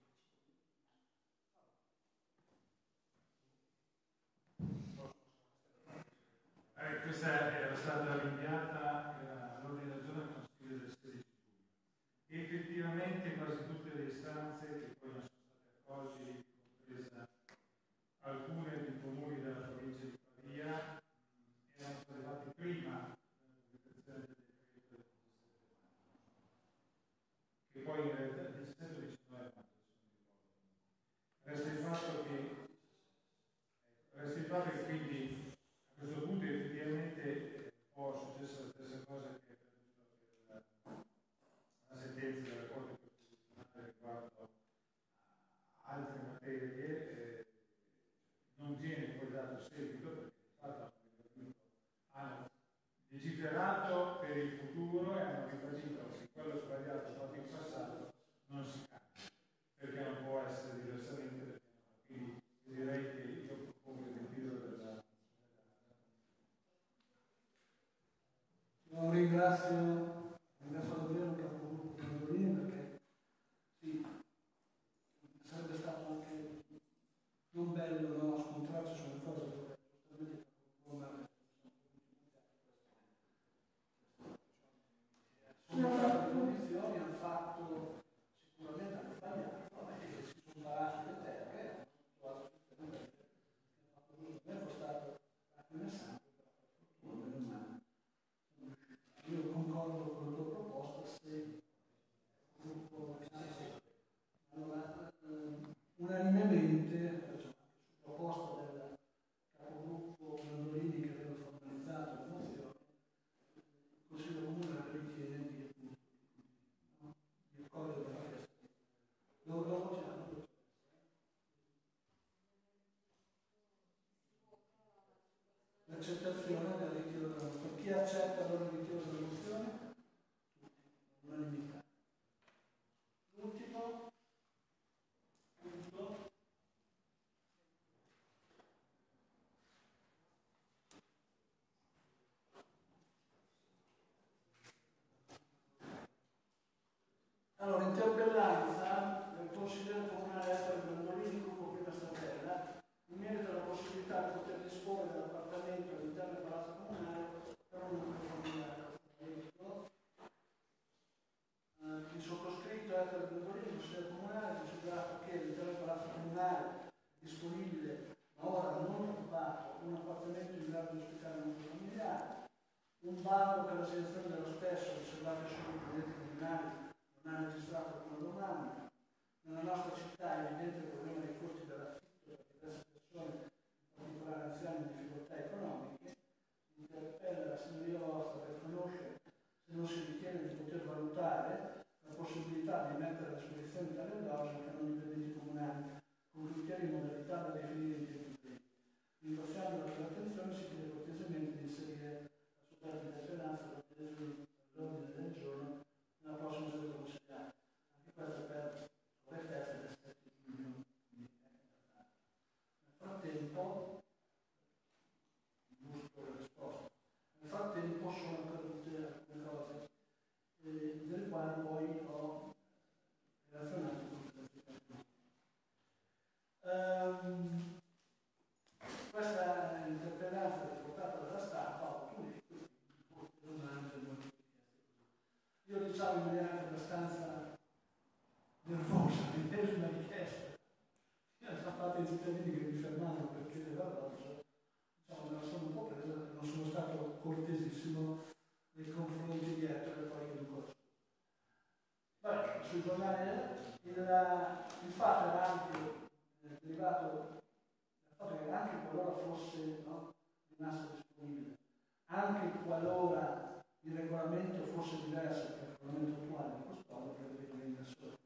Questa era stata rinviata all'ordine del giorno del Consiglio del 16 giugno. Effettivamente quasi tutte le istanze che poi non sono state accolte, compresa alcune dei comuni della provincia di Pavia, erano state fatte prima della pubblicazione del decreto del 17 maggio, che poi in realtà il 17 o 19 maggio, resta il fatto che quindi a questo punto effettivamente può successa la stessa cosa che è avvenuta per una sentenza della Corte Costituzionale riguardo a altre materie, non viene poi dato seguito perché di fatto hanno legiferato per il futuro e hanno ribadito che quello sbagliato fatto in passato non si cambia, perché non può essere diversamente. Quindi direi che io propongo il ritiro della... Non ringrazio davvero il capogruppo Mandolini perché sì, sarebbe stato anche non bello, no, scontrarci sulle cose dove giustamente sono state condizioni, hanno fatto sicuramente hanno sbagliato, e si sono barati le terre, hanno fatto giusto, non è stato acqua sangue, io concordo con la tua proposta se il gruppo allora unanimemente su proposta del capogruppo Mandolini che aveva formalizzato la mozione il Consiglio Comunale ritiene di accogliere la richiesta. Lo votiamo. L'accettazione del ritiro della mozione. Chi accetta il ritiro della mozione? Unanimità. L'ultimo punto. Allora, interpellanza del consigliere comunale Ettore Brandolini, gruppo Prima Stratella, in merito alla possibilità di poter disporre dell'appartamento all'interno del Palazzo Comunale per un nucleo familiare. Il sottoscritto Ettore Brandolini, consigliere comunale, ha considerato che all'interno del Palazzo Comunale è disponibile, ma ora non occupato, un appartamento in grado di ospitare un nucleo familiare, un bando per l'assegnazione dello stesso riservato solo ai dipendenti comunali non ha registrato come domanda. Nella nostra città è evidente il problema dei costi dell'affitto per diverse persone, in particolare anziani in difficoltà economiche. Interpella la signoria vostra per conoscere se non si ritiene di poter valutare la possibilità di mettere a disposizione di tale alloggio anche non dipendenti comunali con criteri e modalità da definire in tempi brevi. Ringraziando la sua attenzione si chiede cortesemente di inserire la sua interpellanza all'ordine del giorno nella prossima seduta consigliare. Anche questo per correttezza ed aspetti più. Nel frattempo, busco la risposta. Nel frattempo sono accadute alcune cose delle quali poi ho relazionato con questa interpellanza riportata dalla stampa ha alcune domande molto richieste. Io diciamo in maniera anche abbastanza nervosa, l'ennesima richiesta. Da parte dei cittadini che mi fermano per chiedere l'alloggio, diciamo, me la sono un po' presa, non sono stato cortesissimo nei confronti di Ettore e poi che non conosco. Vabbè, sui giornali il fatto era anche derivato dal fatto che anche qualora fosse, no, rimasto disponibile, anche qualora il regolamento fosse diverso dal regolamento attuale di questo protocollo prevede che venga solo.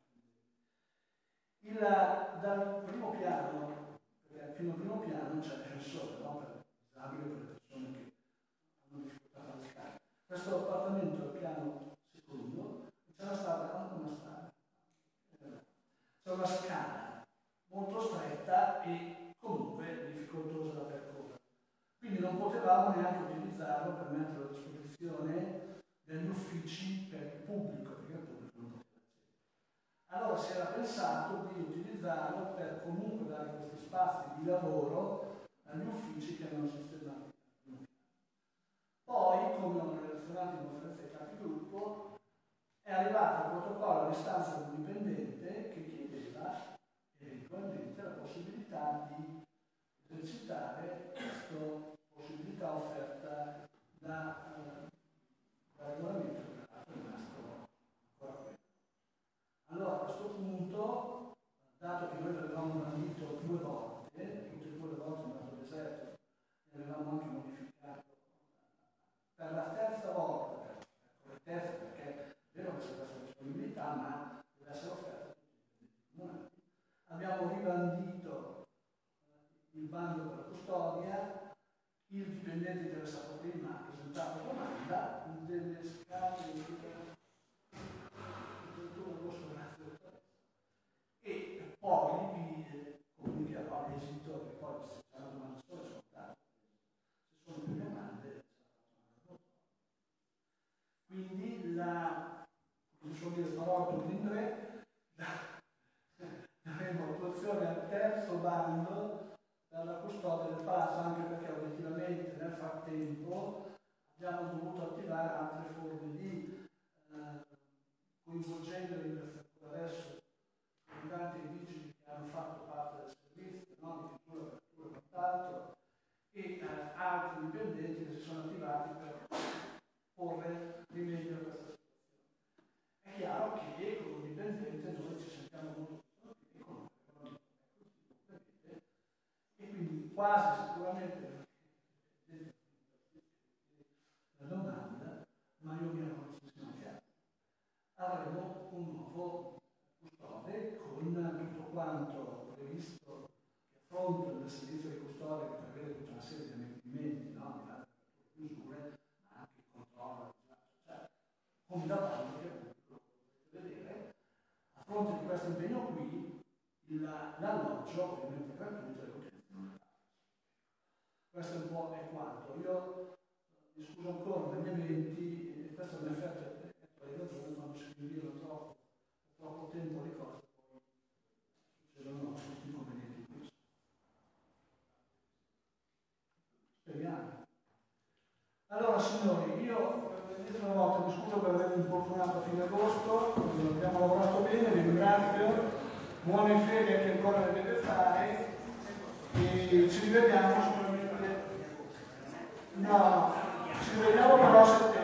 Dal primo piano, perché fino al primo piano c'è l'ascensore, no? Per disabili, per le persone che hanno difficoltà a fare scale. Questo appartamento è il piano secondo, c'è una strada, c'è una scala molto stretta e comunque difficoltosa da percorrere. Quindi non potevamo neanche utilizzarlo per mettere a disposizione degli uffici per il pubblico, perché il pubblico non poteva accedere. Allora si era pensato di utilizzarlo per comunque dare questi spazi di lavoro agli uffici che erano sistemati. Poi, come ho relazionato in conferenza dei capigruppo, è arrivato il protocollo all'istanza del dipendente che chiedeva eventualmente la possibilità di esercitare questa possibilità offerta da regolamento che è rimasto ancora quello. Allora a questo punto, dato che noi l'avevamo bandito 2 volte, tutte e 2 le volte andato deserto, e avevamo anche modificato per la terza volta, perché è vero che c'è questa disponibilità, ma deve essere offerta a tutti i comunali. Abbiamo ribandito il bando per la custodia, il dipendente interessato prima ha presentato domanda, delle scale di 21 agosto, e poi vi comunicherò l'esito, che poi se c'è una domanda sola è scontato, se sono più domande quindi farò tutto in tre, daremo attuazione al terzo bando dalla custodia del palazzo, anche perché obiettivamente nel frattempo abbiamo dovuto attivare altre forme di coinvolgendo adesso i tanti vigili che hanno fatto parte del servizio, no? Di pittura, apertura e quant'altro, e altri dipendenti che si sono attivati per porre rimedio a questa situazione. È chiaro che con un dipendente noi ci sentiamo molto più con e quindi quasi sicuramente la domanda, ma io mi ero chiaro, avremo un nuovo custode con tutto quanto previsto che a fronte del servizio di custodia che prevede tutta una serie di adempimenti, no? Di altre misure, ma anche il controllo, cioè, come da parte che potete vedere, a fronte di questo impegno qui, l'alloggio ovviamente gratuito e l'utenza non è. Questo è un po' è quanto. Io mi scuso ancora degli eventi, e questo in effetti hai ragione, quando si rinviano troppo tempo le cose, poi succedono questi inconvenienti qui. Speriamo. Allora signori, io per l'ennesima volta mi scuso per avervi importunato a fine agosto, abbiamo lavorato bene, vi ringrazio, buone ferie che ancora ne deve fare e ci rivediamo sicuramente. No, ci rivediamo però